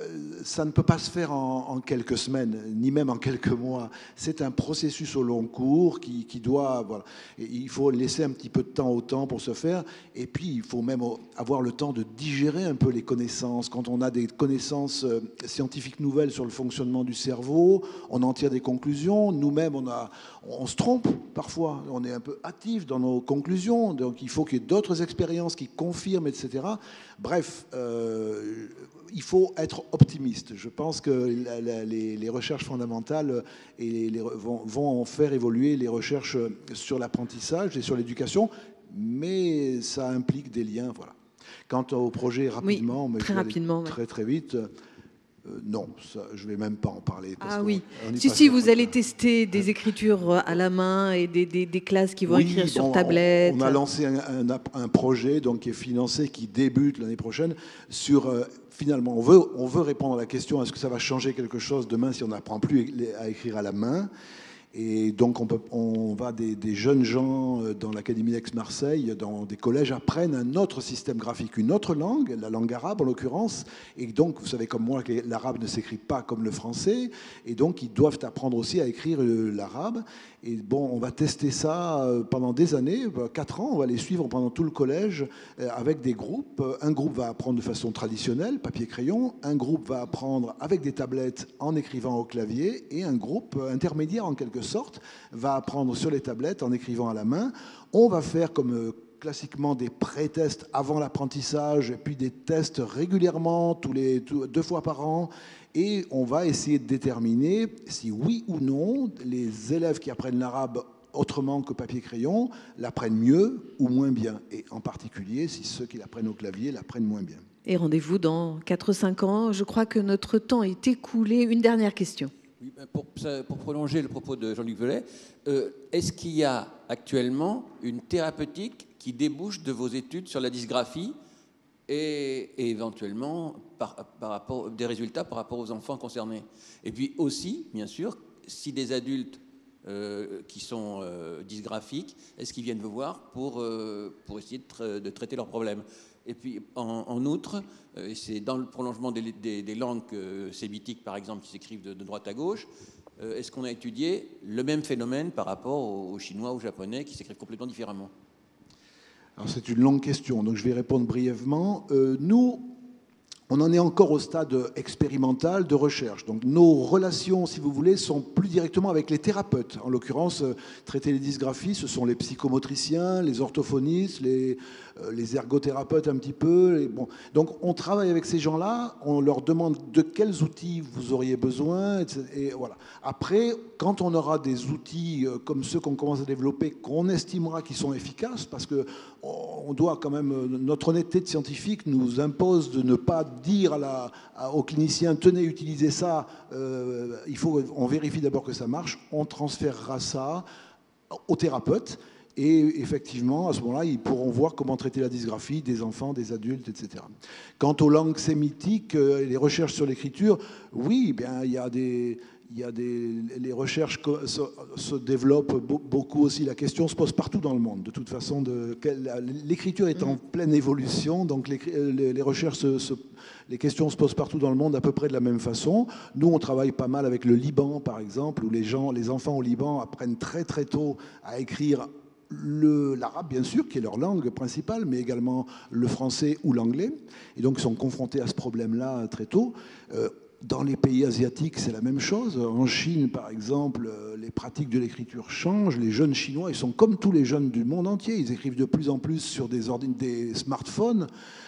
ça ne peut pas se faire en, en quelques semaines, ni même en quelques mois. C'est un processus au long cours qui, qui doit... Voilà. Et il faut laisser un petit peu de temps au temps pour se faire, et puis il faut même avoir le temps de digérer un peu les connaissances. Quand on a des connaissances scientifiques nouvelles sur le fonctionnement du cerveau, on en tire des conclusions. Nous-mêmes, on, a, on se trompe parfois, on est un peu hâtif dans nos conclusions, donc il faut qu'il y ait d'autres expériences qui confirment, et cetera. Bref, euh, il faut être optimiste. Je pense que la, la, les, les recherches fondamentales et les, les, vont, vont en faire évoluer les recherches sur l'apprentissage et sur l'éducation, mais ça implique des liens. Voilà. Quant au projet, rapidement, oui, mais très rapidement, très très vite. Euh, non, ça, je ne vais même pas en parler. Parce ah oui, on, on si, si, vous allez tester des écritures à la main et des, des, des classes qui vont oui, écrire bon, sur tablette. On, on a lancé un, un, un projet donc, qui est financé, qui débute l'année prochaine, sur, euh, finalement, on veut, on veut répondre à la question, est-ce que ça va changer quelque chose demain si on n'apprend plus à écrire à la main ? Et donc on, peut, on va des, des jeunes gens dans l'Académie d'Aix-Marseille, dans des collèges, apprennent un autre système graphique, une autre langue, la langue arabe en l'occurrence. Et donc vous savez comme moi que l'arabe ne s'écrit pas comme le français, et donc ils doivent apprendre aussi à écrire l'arabe. Et bon, on va tester ça pendant des années, quatre ans, on va les suivre pendant tout le collège avec des groupes. Un groupe va apprendre de façon traditionnelle, papier-crayon, un groupe va apprendre avec des tablettes en écrivant au clavier, et un groupe intermédiaire en quelque sorte va apprendre sur les tablettes en écrivant à la main. On va faire comme classiquement des pré-tests avant l'apprentissage, et puis des tests régulièrement, tous les, tout, deux fois par an, et on va essayer de déterminer si oui ou non les élèves qui apprennent l'arabe autrement que papier-crayon l'apprennent mieux ou moins bien, et en particulier si ceux qui l'apprennent au clavier l'apprennent moins bien. Et rendez-vous dans quatre ou cinq ans. Je crois que notre temps est écoulé. Une dernière question. Oui, pour, pour prolonger le propos de Jean-Luc Velay, euh, est-ce qu'il y a actuellement une thérapeutique qui débouche de vos études sur la dysgraphie et, et éventuellement par, par rapport, des résultats par rapport aux enfants concernés? Et puis aussi, bien sûr, si des adultes euh, qui sont euh, dysgraphiques, est-ce qu'ils viennent vous voir pour, euh, pour essayer de, tra de traiter leurs problèmes? Et puis, en, en outre, euh, c'est dans le prolongement des, des, des langues euh, sémitiques, par exemple, qui s'écrivent de, de droite à gauche, euh, est-ce qu'on a étudié le même phénomène par rapport aux, aux Chinois, aux Japonais, qui s'écrivent complètement différemment? Alors, c'est une longue question, donc je vais répondre brièvement. Euh, nous, on en est encore au stade expérimental de recherche. Donc nos relations, si vous voulez, sont plus directement avec les thérapeutes. En l'occurrence, traiter les dysgraphies, ce sont les psychomotriciens, les orthophonistes, les, euh, les ergothérapeutes un petit peu. Et bon. Donc on travaille avec ces gens-là, on leur demande de quels outils vous auriez besoin. Et voilà. Après, quand on aura des outils comme ceux qu'on commence à développer, qu'on estimera qu'ils sont efficaces, parce que on doit quand même, notre honnêteté de scientifique nous impose de ne pas dire à la, à, aux cliniciens, tenez, utilisez ça, euh, il faut, on vérifie d'abord que ça marche, on transférera ça aux thérapeutes, et effectivement, à ce moment-là, ils pourront voir comment traiter la dysgraphie des enfants, des adultes, et cetera. Quant aux langues sémitiques et les recherches sur l'écriture, oui, eh bien, il y a des... Il y a des, les recherches se, se développent beaucoup aussi. La question se pose partout dans le monde. De toute façon, l'écriture est en pleine évolution, donc les, les, les recherches, se, se, les questions se posent partout dans le monde à peu près de la même façon. Nous, on travaille pas mal avec le Liban, par exemple, où les gens, les enfants au Liban apprennent très très tôt à écrire l'arabe, bien sûr, qui est leur langue principale, mais également le français ou l'anglais. Et donc, ils sont confrontés à ce problème-là très tôt. Euh, Dans les pays asiatiques, c'est la même chose. En Chine, par exemple, les pratiques de l'écriture changent. Les jeunes Chinois, ils sont comme tous les jeunes du monde entier. Ils écrivent de plus en plus sur des, des smartphones.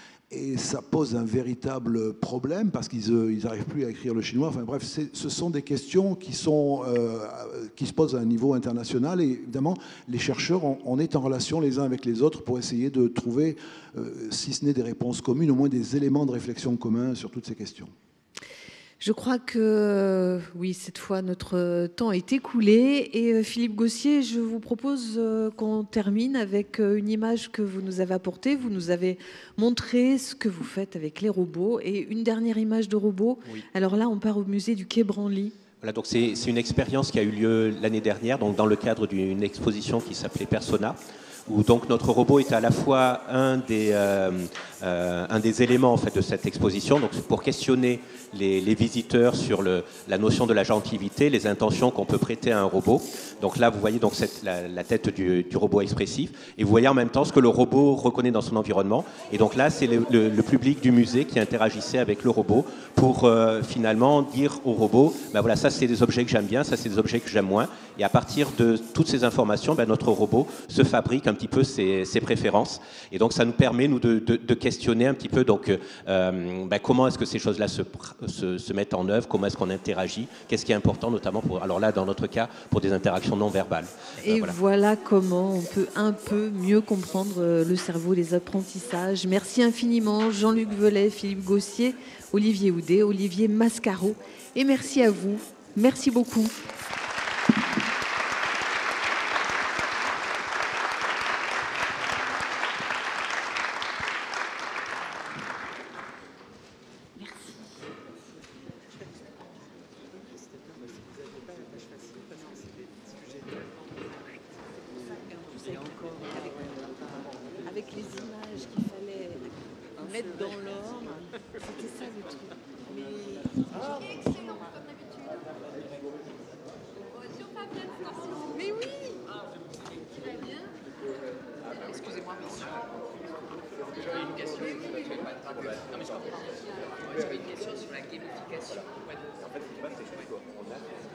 Et ça pose un véritable problème parce qu'ils n'arrivent plus à écrire le chinois. Enfin bref, ce sont des questions qui, sont, euh, qui se posent à un niveau international. Et évidemment, les chercheurs, on, on est en relation les uns avec les autres pour essayer de trouver, euh, si ce n'est des réponses communes, au moins des éléments de réflexion communs sur toutes ces questions. Je crois que, oui, cette fois, notre temps est écoulé. Et Philippe Gossier, je vous propose qu'on termine avec une image que vous nous avez apportée. Vous nous avez montré ce que vous faites avec les robots. Et une dernière image de robot. Oui. Alors là, on part au musée du Quai Branly. Voilà, donc c'est une expérience qui a eu lieu l'année dernière, donc dans le cadre d'une exposition qui s'appelait Persona, où donc notre robot est à la fois un des, euh, euh, un des éléments en fait, de cette exposition, donc c'est pour questionner les, les visiteurs sur le, la notion de la gentilité, les intentions qu'on peut prêter à un robot. Donc là, vous voyez donc cette, la, la tête du, du robot expressif, et vous voyez en même temps ce que le robot reconnaît dans son environnement. Et donc là, c'est le, le, le public du musée qui interagissait avec le robot pour euh, finalement dire au robot, ben voilà, ça c'est des objets que j'aime bien, ça c'est des objets que j'aime moins. Et à partir de toutes ces informations, ben, notre robot se fabrique un petit peu ses, ses préférences. Et donc ça nous permet, nous, de, de, de questionner un petit peu donc, euh, ben, comment est-ce que ces choses-là se, se, se mettent en œuvre, comment est-ce qu'on interagit, qu'est-ce qui est important notamment pour, alors là, dans notre cas, pour des interactions non verbales. Et euh, voilà. voilà comment on peut un peu mieux comprendre le cerveau, les apprentissages. Merci infiniment Jean-Luc Velay, Philippe Gossier, Olivier Houdet, Olivier Mascaro. Et merci à vous. Merci beaucoup. Avec les images qu'il fallait mettre dans l'ordre, c'était ça le truc. Mais... Ah. Mais oui. Excusez-moi, monsieur. J'avais une question. Non, mais je comprends. J'avais une question sur la gamification. En fait, ce qui se passe, c'est qu'on a